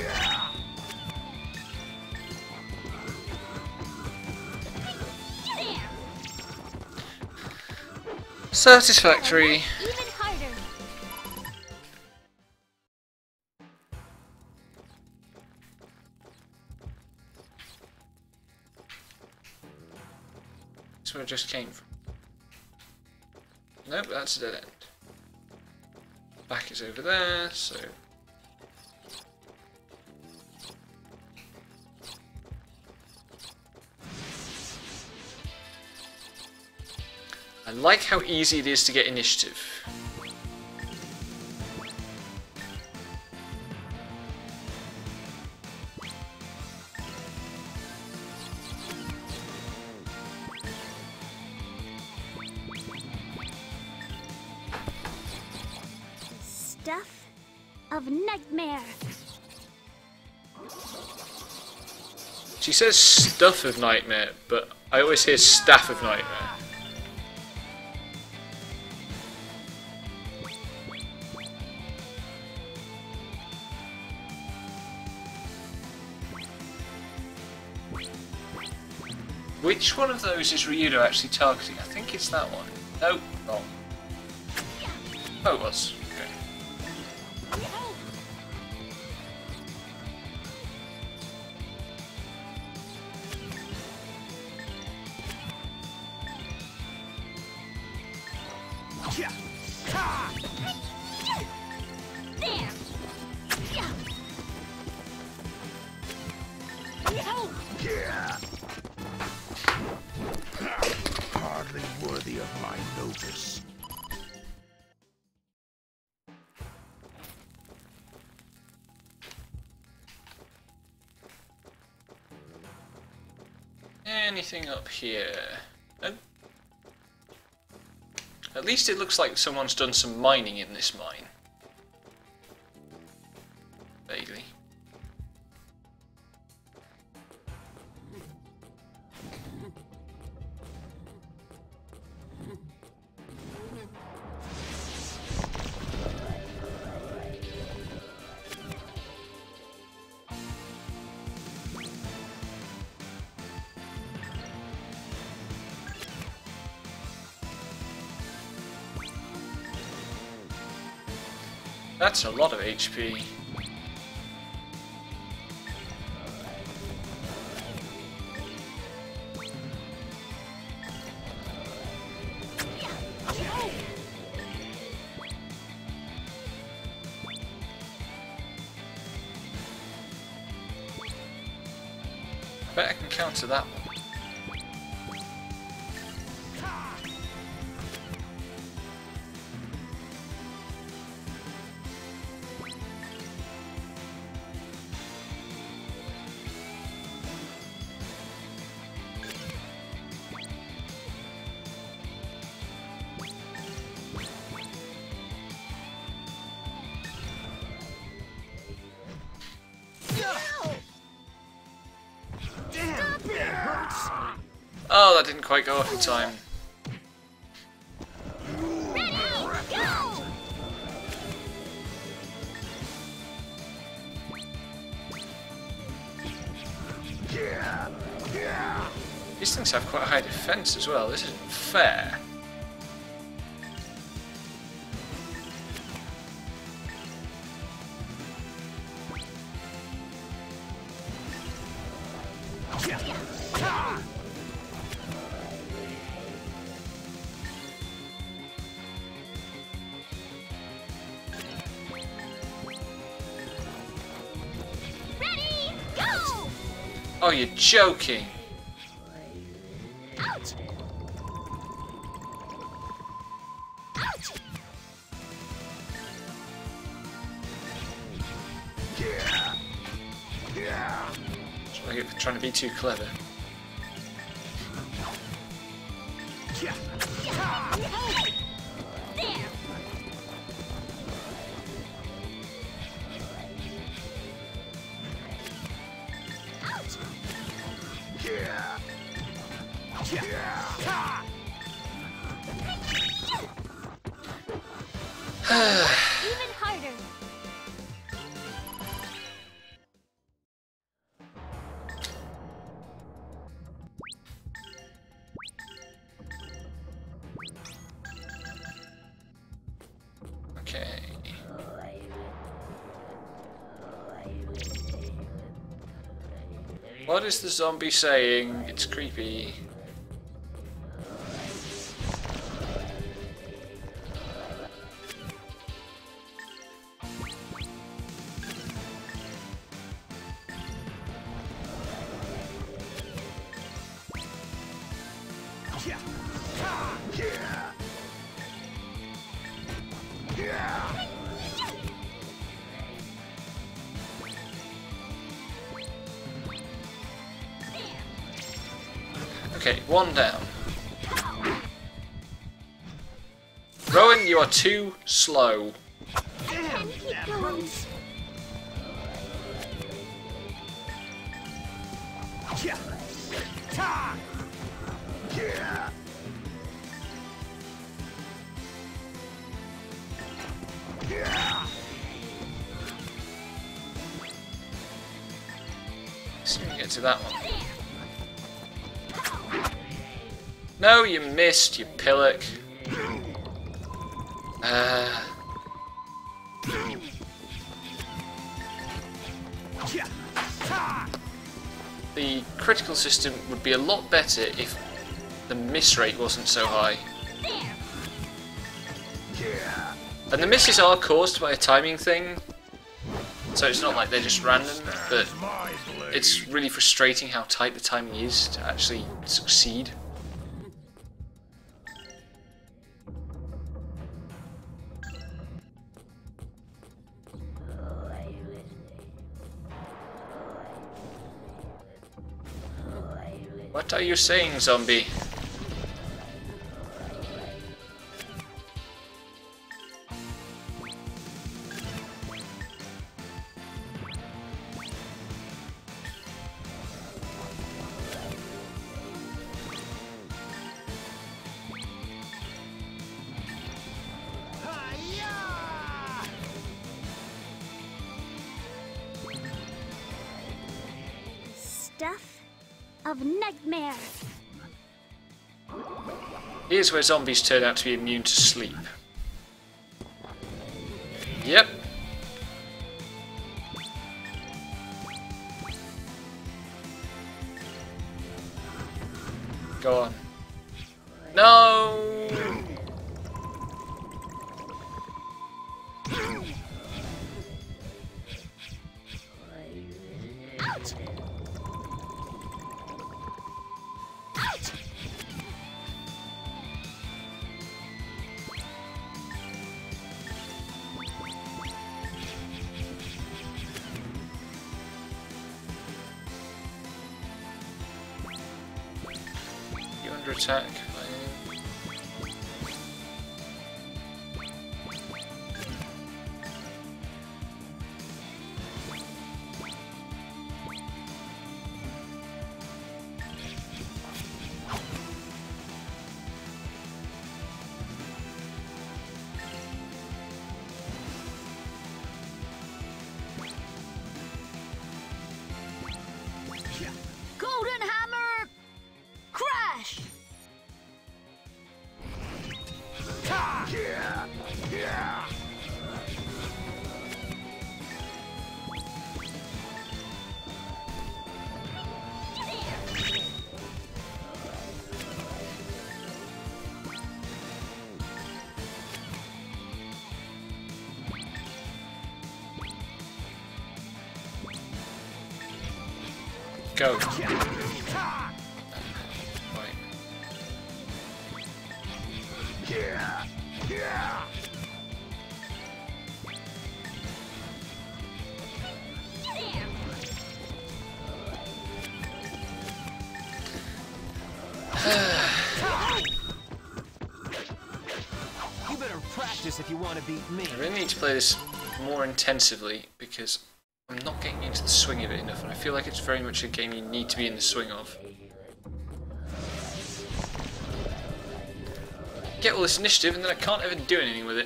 There! Satisfactory. Even harder. That's where I just came from. Nope, that's a dead end. Back is over there, so... I like how easy it is to get initiative. Stuff of nightmare. She says stuff of nightmare, but I always hear staff of nightmare. Which one of those is Ryudo actually targeting? I think it's that one. Nope, wrong. Oh, it was. Okay. There. Hardly worthy of my notice. Anything up here? No. At least it looks like someone's done some mining in this mine. Vaguely. That's a lot of HP. I bet I can counter that one. Oh, that didn't quite go off in time. Ready, go! These things have quite a high defense as well. This isn't fair. Ready, go! Oh, you're joking. Out! Out! Trying to be too clever. There! Out! Even harder. Okay. What is the zombie saying? It's creepy. Okay, one down. Rowan, you are too slow. And keep going. See if we get to that one. No, you missed, you pillock. The critical system would be a lot better if the miss rate wasn't so high. And the misses are caused by a timing thing, so it's not like they're just random, but it's really frustrating how tight the timing is to actually succeed. What are you saying, zombie? Stuff of nightmare. Here's where zombies turn out to be immune to sleep. Yep. Go on. No! Ouch! Ouch! You under attack. Golden Hammer! Crash! Go. Right. You better practice if you want to beat me. I really need to play this more intensively because I'm not getting into the swing of it enough, and I feel like it's very much a game you need to be in the swing of. Get all this initiative and then I can't ever do anything with it.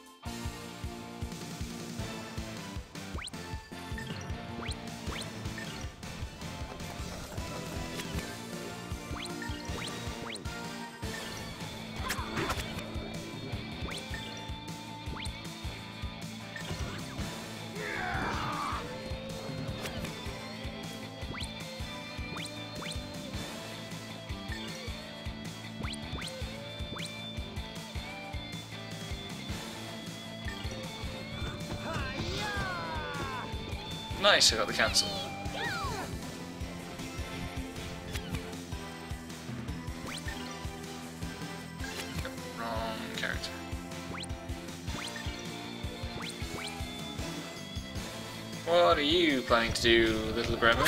Nice, I got the cancel. Wrong character. What are you planning to do, little Bremen?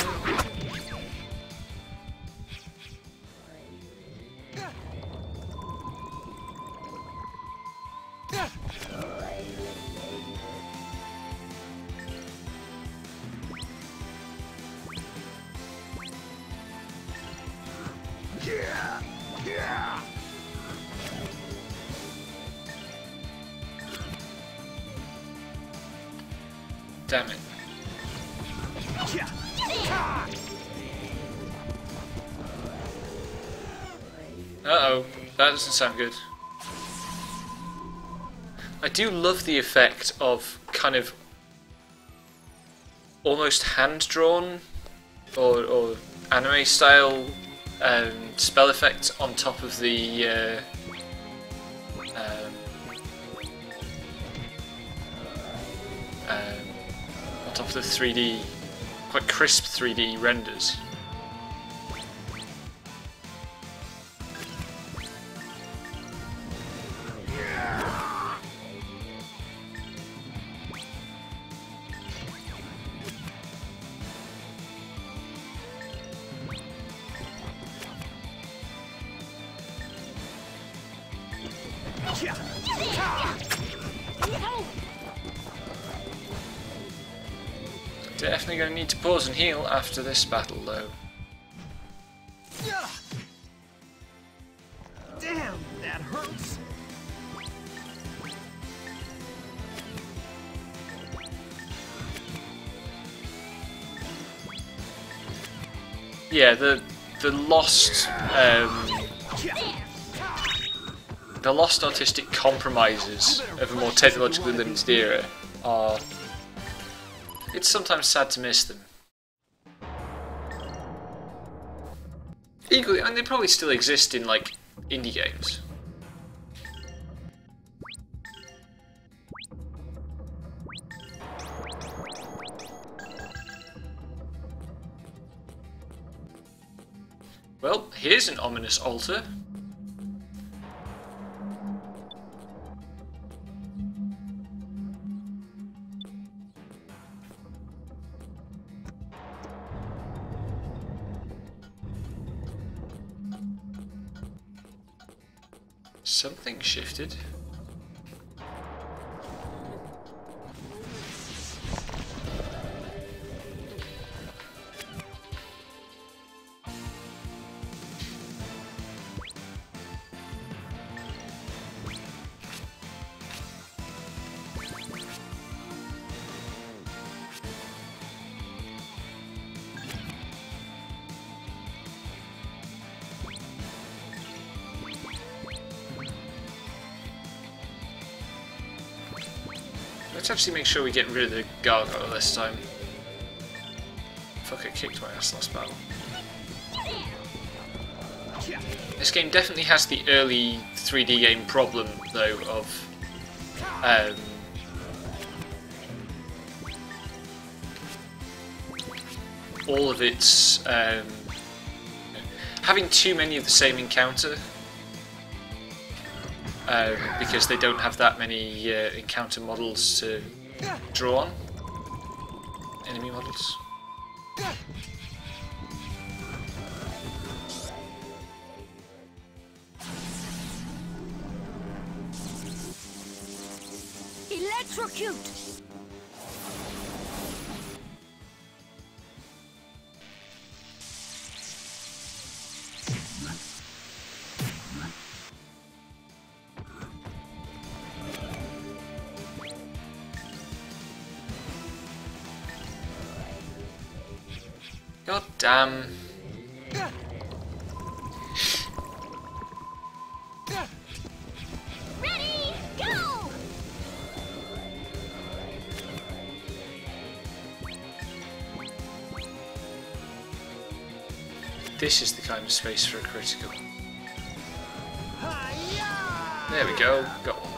Damn it. Uh-oh, that doesn't sound good. I do love the effect of kind of almost hand-drawn or anime style spell effects on top of the on top of the 3D, quite crisp 3D renders. Definitely going to need to pause and heal after this battle, though. Damn, that hurts. Yeah, the lost artistic compromises of a more technologically limited era are. It's sometimes sad to miss them. Equally, and they probably still exist in like indie games. Well, here's an ominous altar. Something shifted. Let's actually make sure we get rid of the gargoyle this time. Fuck, it kicked my ass last battle. This game definitely has the early 3D game problem, though, of all of its having too many of the same encounter. Because they don't have that many encounter models to draw on. Enemy models. Electrocute! God damn. Ready, go! This is the kind of space for a critical. There we go. Got one.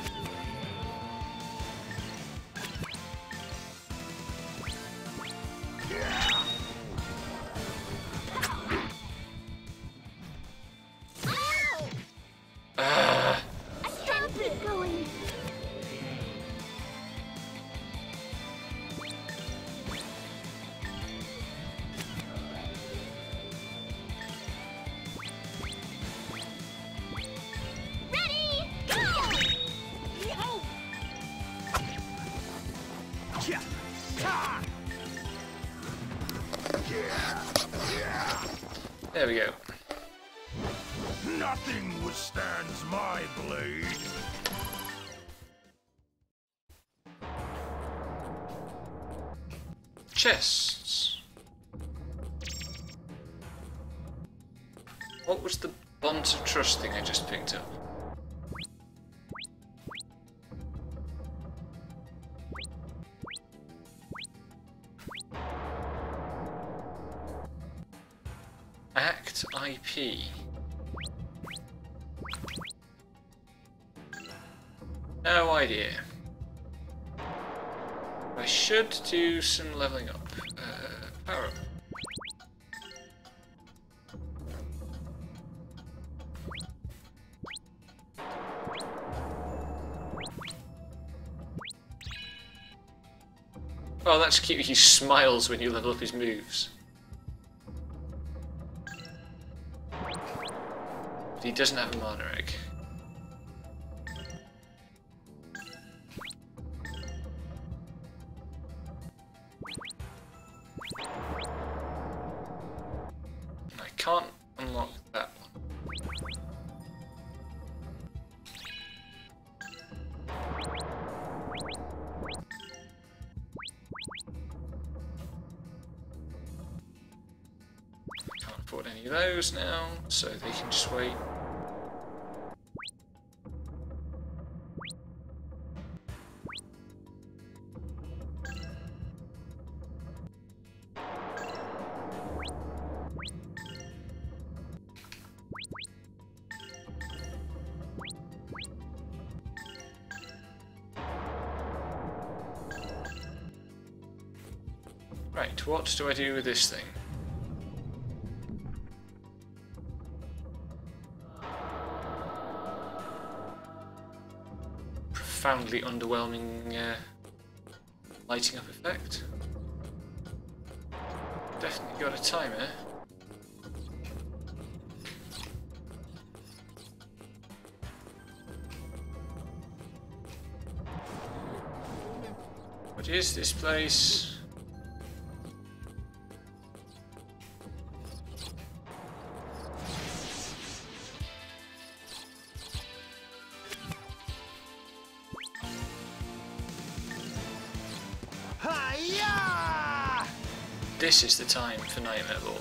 Stop it going! Ready, go! There we go. Nothing withstands my blade. Chests. What was the Bonds of Trust thing I just picked up? Act IP. No idea. I should do some leveling up. Power up. Oh, that's cute. He smiles when you level up his moves. But he doesn't have a mana egg. I can't unlock that one. Can't afford any of those now, so they can just wait. Right, what do I do with this thing? Profoundly underwhelming lighting up effect. Definitely got a timer. What is this place? This is the time for Nightmare Lore.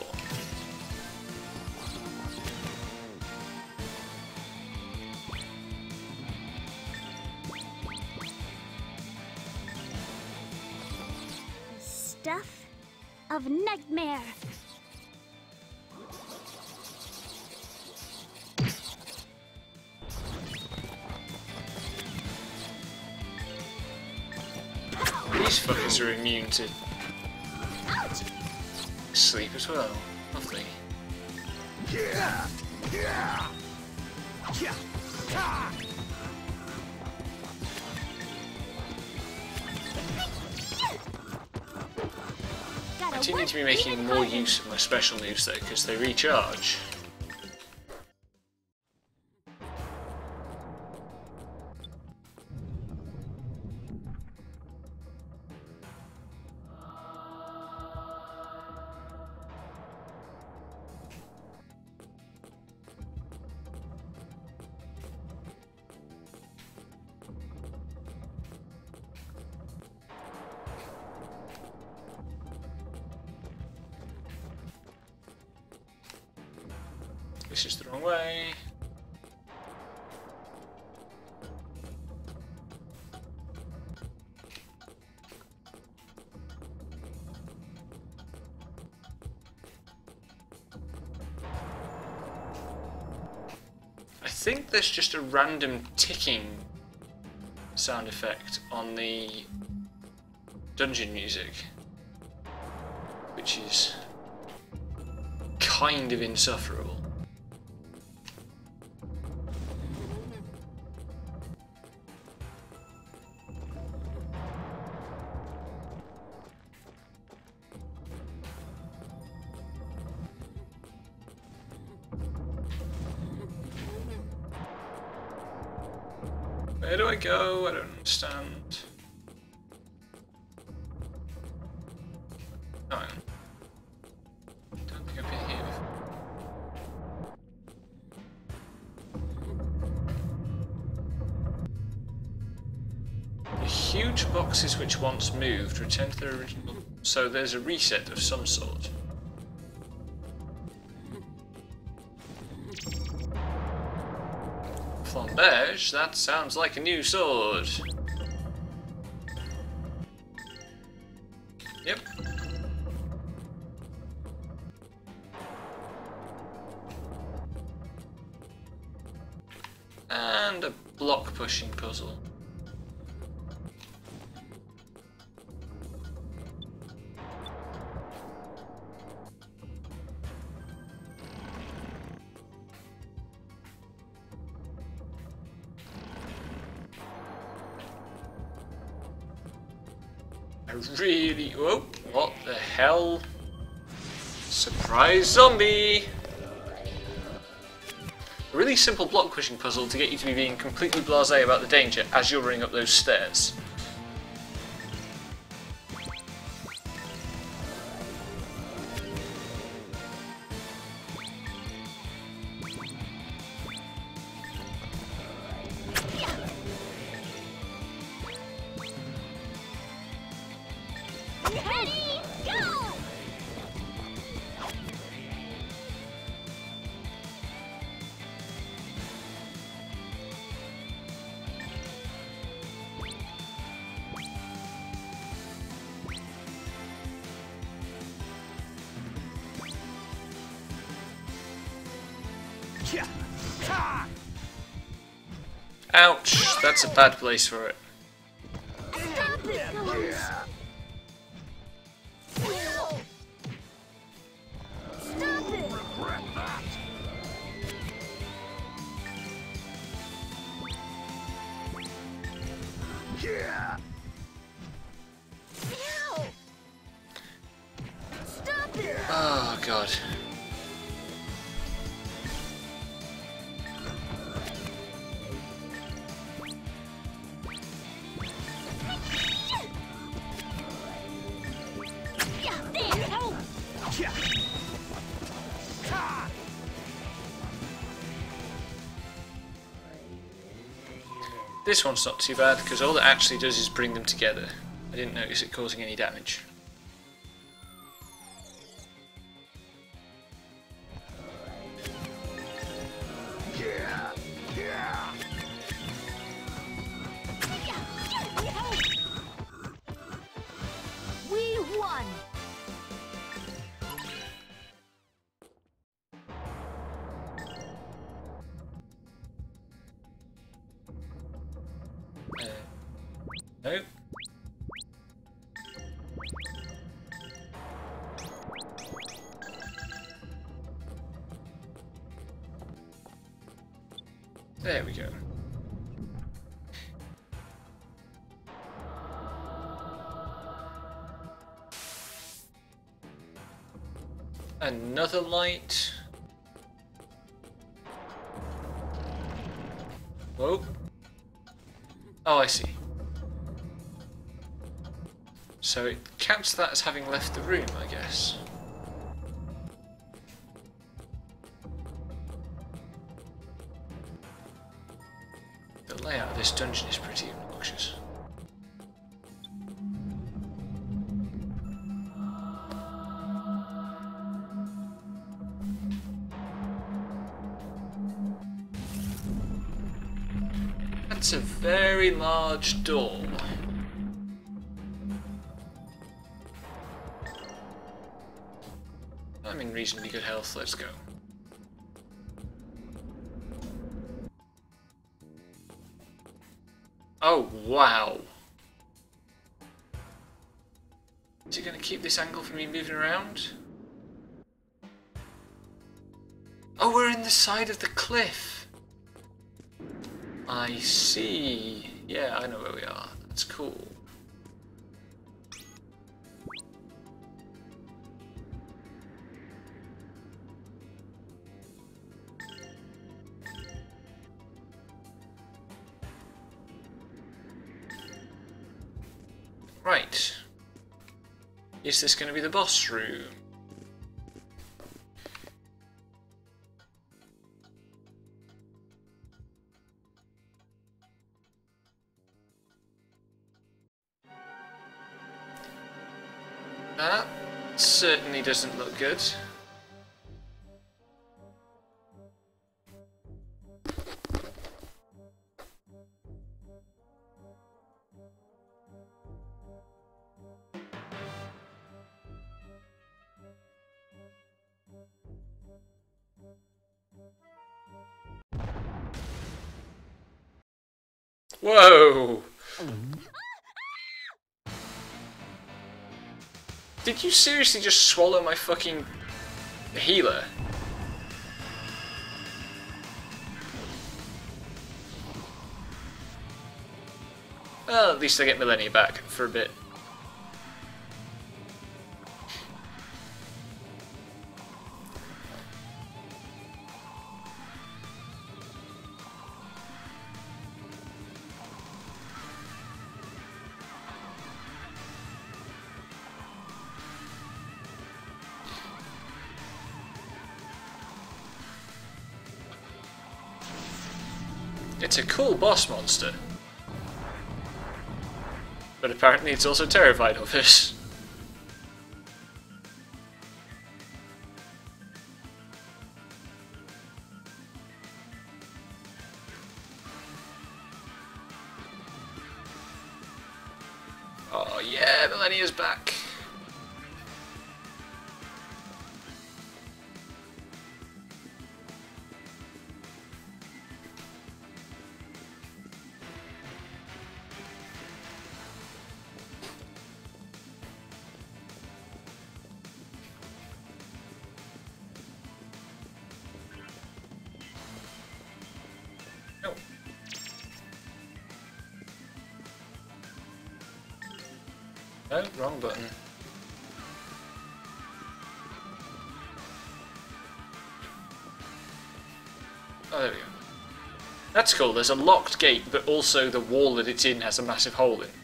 Stuff of nightmare. These fuckers are immune to sleep as well. Lovely. I do need to be making more use of my special moves though, because they recharge. This is the wrong way. I think there's just a random ticking sound effect on the dungeon music, which is kind of insufferable. Where do I go? I don't understand. Oh, I don't think I've been here before. The huge boxes which once moved return to their original. So there's a reset of some sort. Flamberge, that sounds like a new sword. Yep. And a block pushing puzzle. I really... Oh, what the hell? Surprise zombie! A really simple block pushing puzzle to get you to be being completely blasé about the danger as you're running up those stairs. Ready, go! Yeah. Ha! Ouch! That's a bad place for it. Stop it, guys! Stop it! Regret that. Yeah. Ow! Stop it! Oh god. Yeah, there! Oh! Yeah. Ha! This one's not too bad because all it actually does is bring them together. I didn't notice it causing any damage. Yeah. Yeah. We won! No. There we go. Another light. Whoa. Oh, I see. So it counts that as having left the room, I guess. The layout of this dungeon is pretty obnoxious. That's a very large door. I'm in reasonably good health, let's go. Oh, wow. Is it going to keep this angle from me moving around? Oh, we're in the side of the cliff. I see. Yeah, I know where we are. That's cool. Right. Is this going to be the boss room? That certainly doesn't look good. Whoa! Did you seriously just swallow my fucking healer? Well, at least I get Millennia back for a bit. It's a cool boss monster. But apparently it's also terrified of us. Oh yeah, Millennia's back. Oh. No, wrong button. Oh, there we go. That's cool, there's a locked gate, but also the wall that it's in has a massive hole in.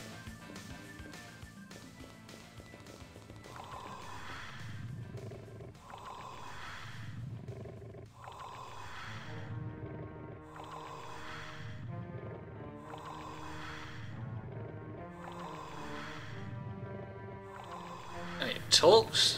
And it talks.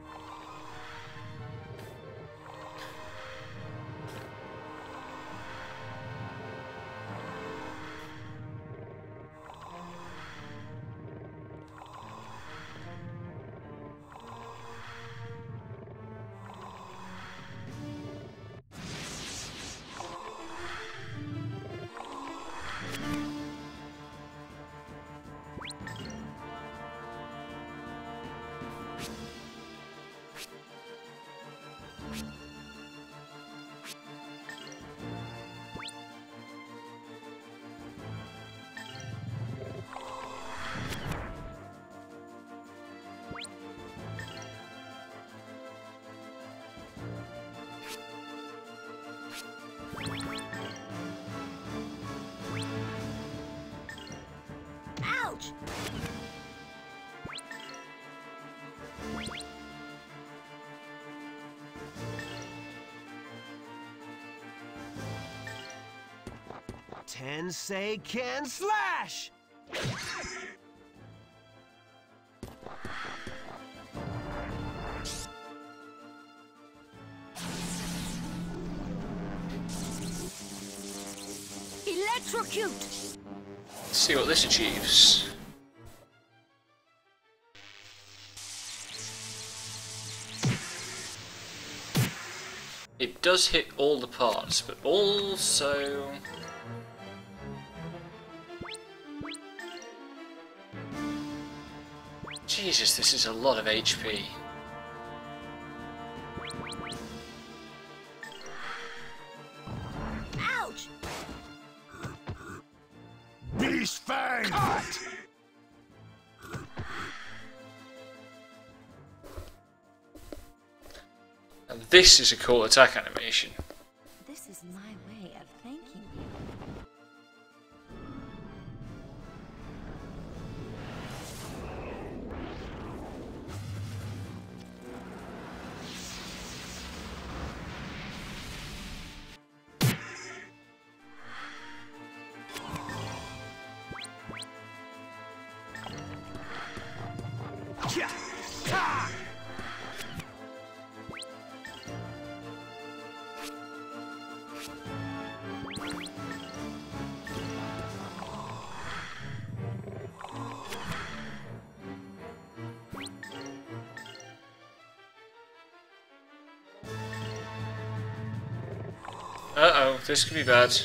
Ouch! Tensei can slash! Electrocute! Let's see what this achieves. It does hit all the parts, but also... Jesus, this is a lot of HP. Ouch! Beast Fang! Cut! And this is a cool attack animation. This is my way of thanking you. Yeah! Ha! Uh-oh, this could be bad.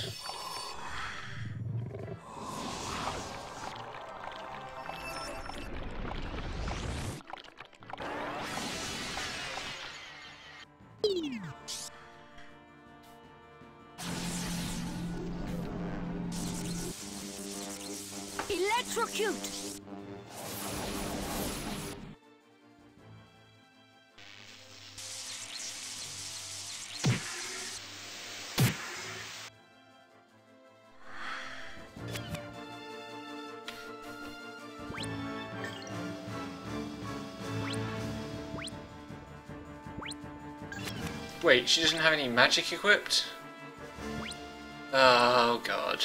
Electrocute! Wait, she doesn't have any magic equipped? Oh god.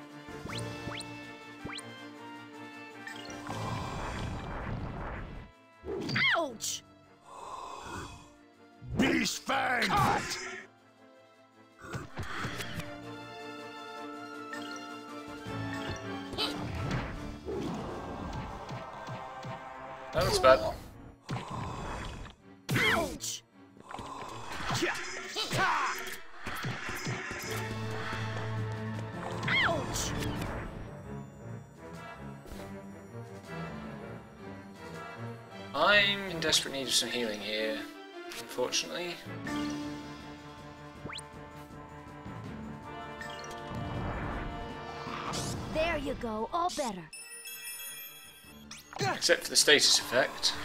Ouch! Beast Fang! Cut! Oh, that's bad. Ouch! Yeah. Ta! Ouch! I'm in desperate need of some healing here, unfortunately. There you go, all better. Except for the status effect.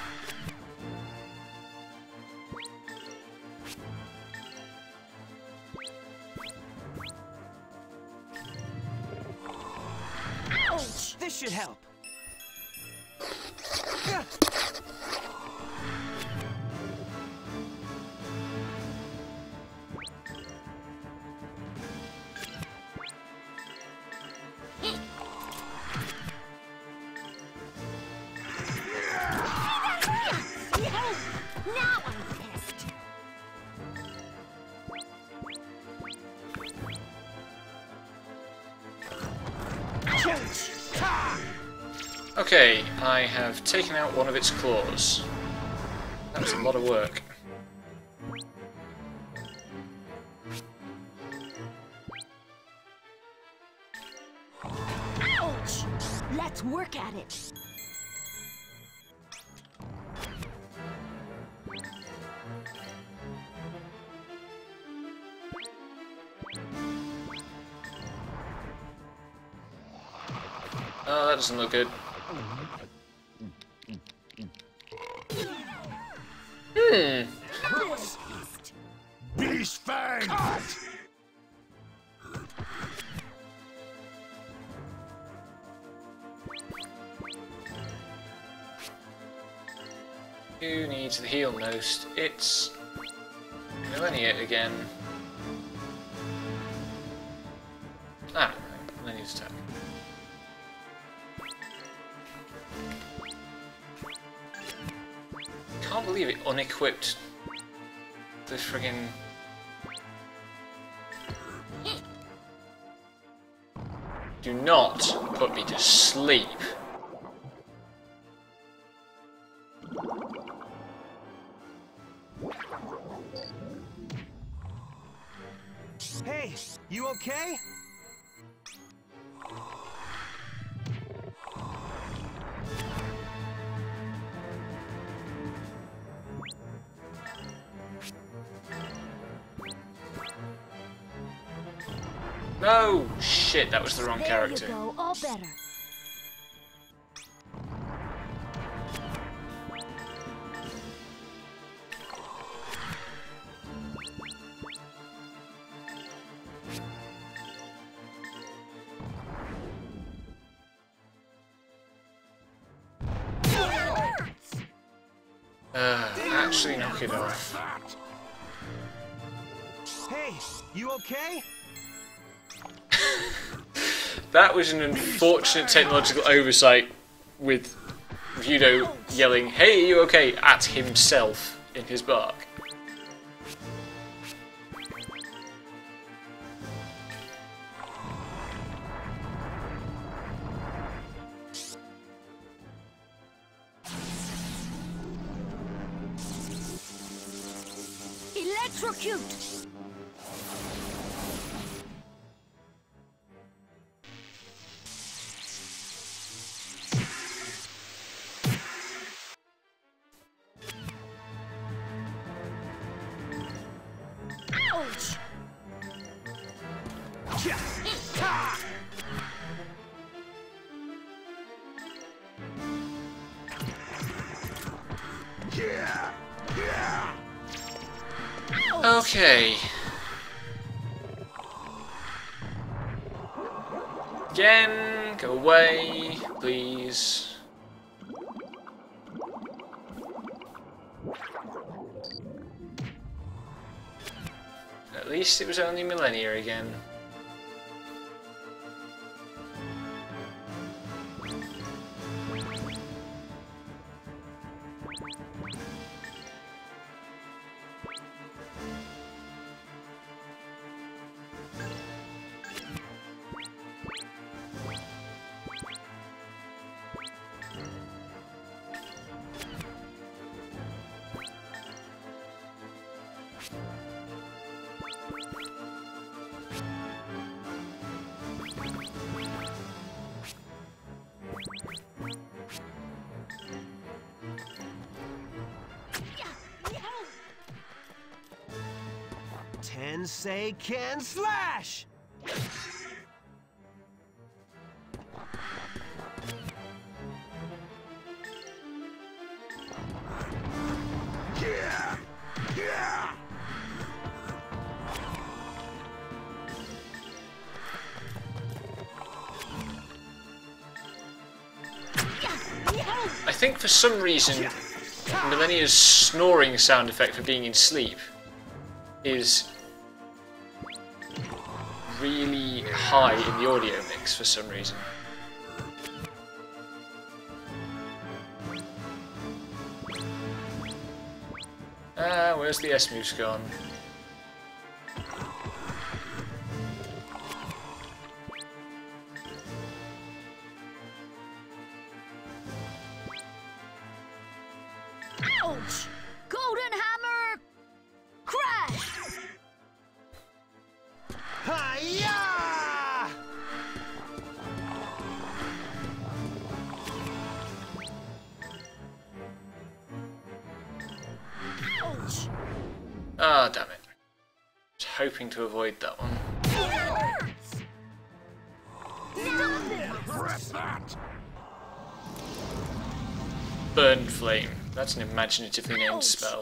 Ouch! This should help. Now I'm pissed. Ouch! Ta! Okay, I have taken out one of its claws. That was a lot of work. Ouch! Let's work at it. Oh, that doesn't look good. Now I'm pissed. Beast Fang! Cut! Who needs the heal most? It's Millennia again. Ah, right. Millennia's attack. Can't believe it unequipped the friggin' Do not put me to sleep. Hey, you okay? No! Shit, that was the wrong There character. you go, all better. Actually knock it off. Hey, you okay? That was an unfortunate technological oversight with Ryudo yelling, "Hey, are you okay?" at himself in his bark. Electrocute! Ouch! Yeah. Ta! Yeah. Yeah. Okay. Again, go away, please. At least it was only Millennia again. Tensei can slash! Yeah! Yeah! I think for some reason Millennia's snoring sound effect for being in sleep is really high in the audio mix for some reason. Where's the S-moves gone? Ouch! Golden Hammer! Crash! Hi-ya! Ouch! Ah, damn it. Was hoping to avoid that one. Hurts! Stop it! Prep that! Burn Flame. That's an imaginatively named spell.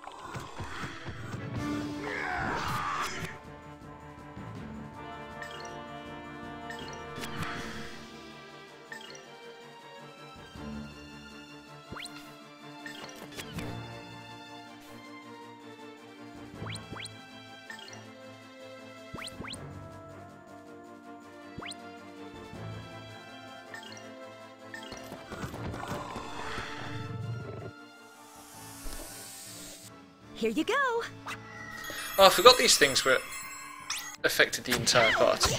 Here you go. Oh, I forgot these things were affected the entire party.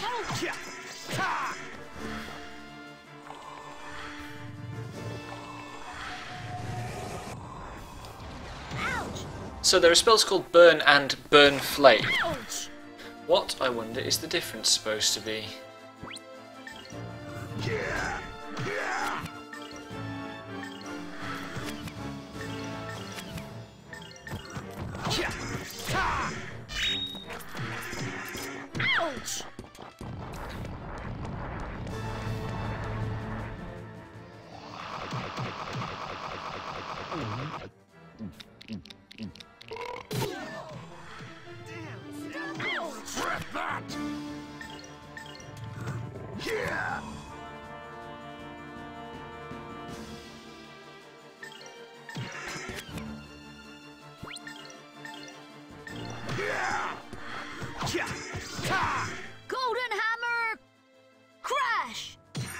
Ouch! So there are spells called Burn and Burn Flame. Ouch! What, I wonder, is the difference supposed to be? Yeah! Yeah! Ouch! Prep that! Yeah! Yeah! Yeah! Golden Hammer! Crash!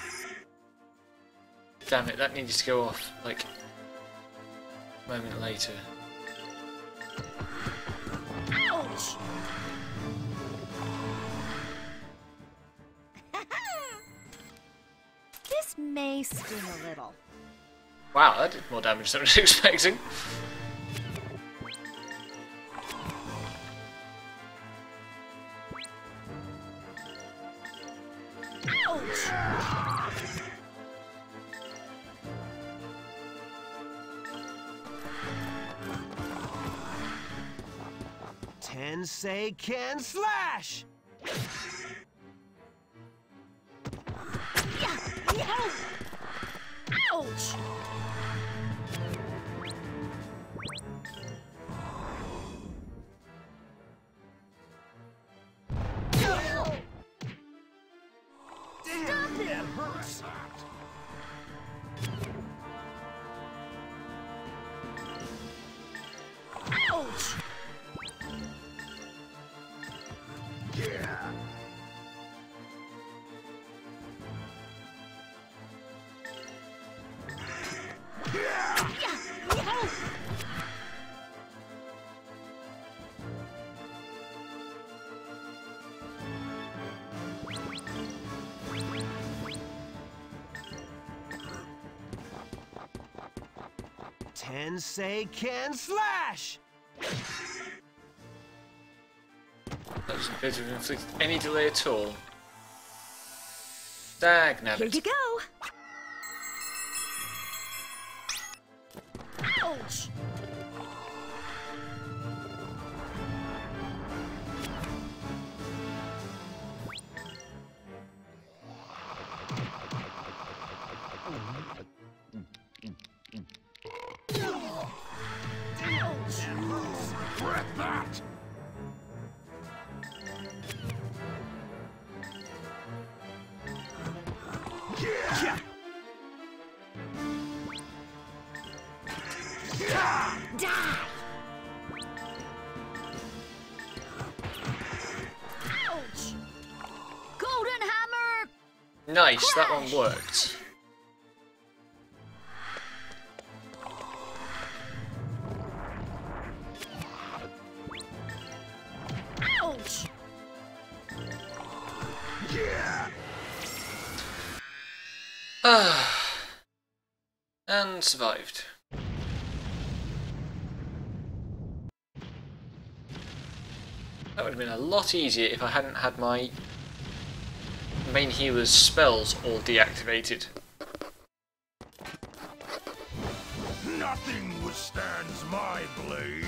Damn it, that needed to go off, like, a moment later. Ouch! This may sting a little. Wow, that did more damage than I was expecting. Ouch! Tensei can slash! Ouch! Stop it! Hurts. Ouch! Yeah! Yeah! Tensei can slash! That doesn't appear to have inflicted any delay at all. Dag Here nabbit. you go. Ouch! Yeah. Die! Ouch! Golden hammer! Nice, that one worked. Ouch! Yeah. And survived. That would have been a lot easier if I hadn't had my main healer's spells all deactivated. Nothing withstands my blade.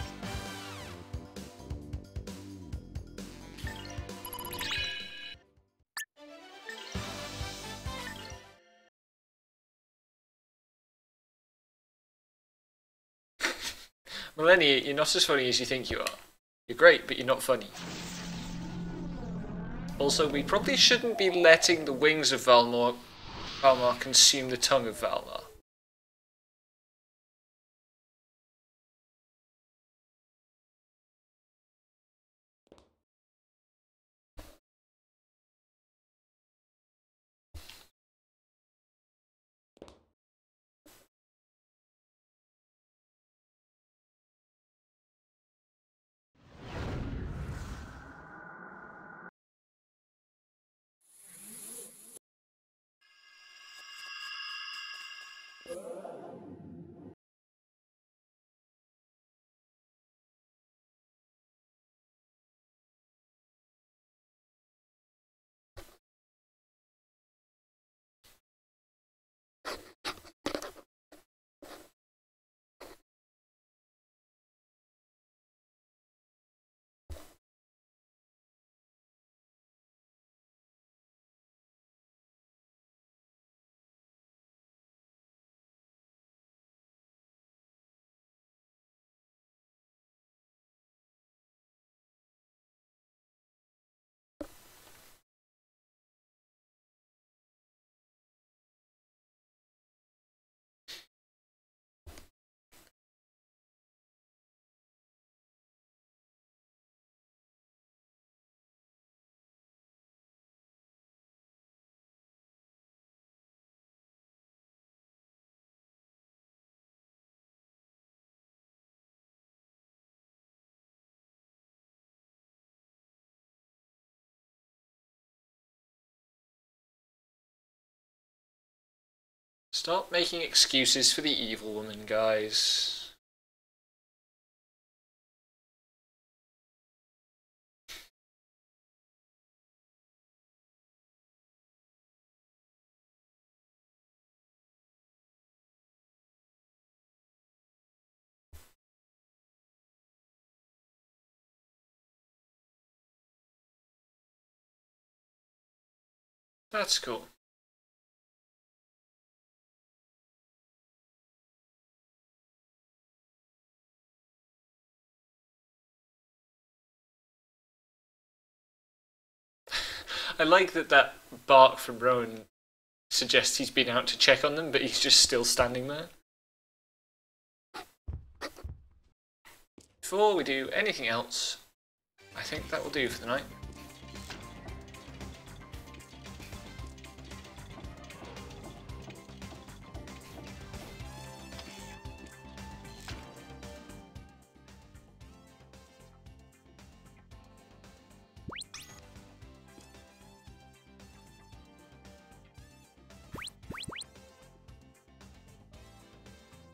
Millennia, you're not as funny as you think you are. You're great, but you're not funny. Also, we probably shouldn't be letting the wings of Valmar consume the tongue of Valmar. Stop making excuses for the evil woman, guys. That's cool. I like that bark from Rowan suggests he's been out to check on them, but he's just still standing there. Before we do anything else, I think that will do for the night.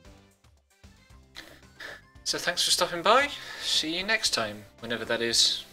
So thanks for stopping by. See you next time, whenever that is.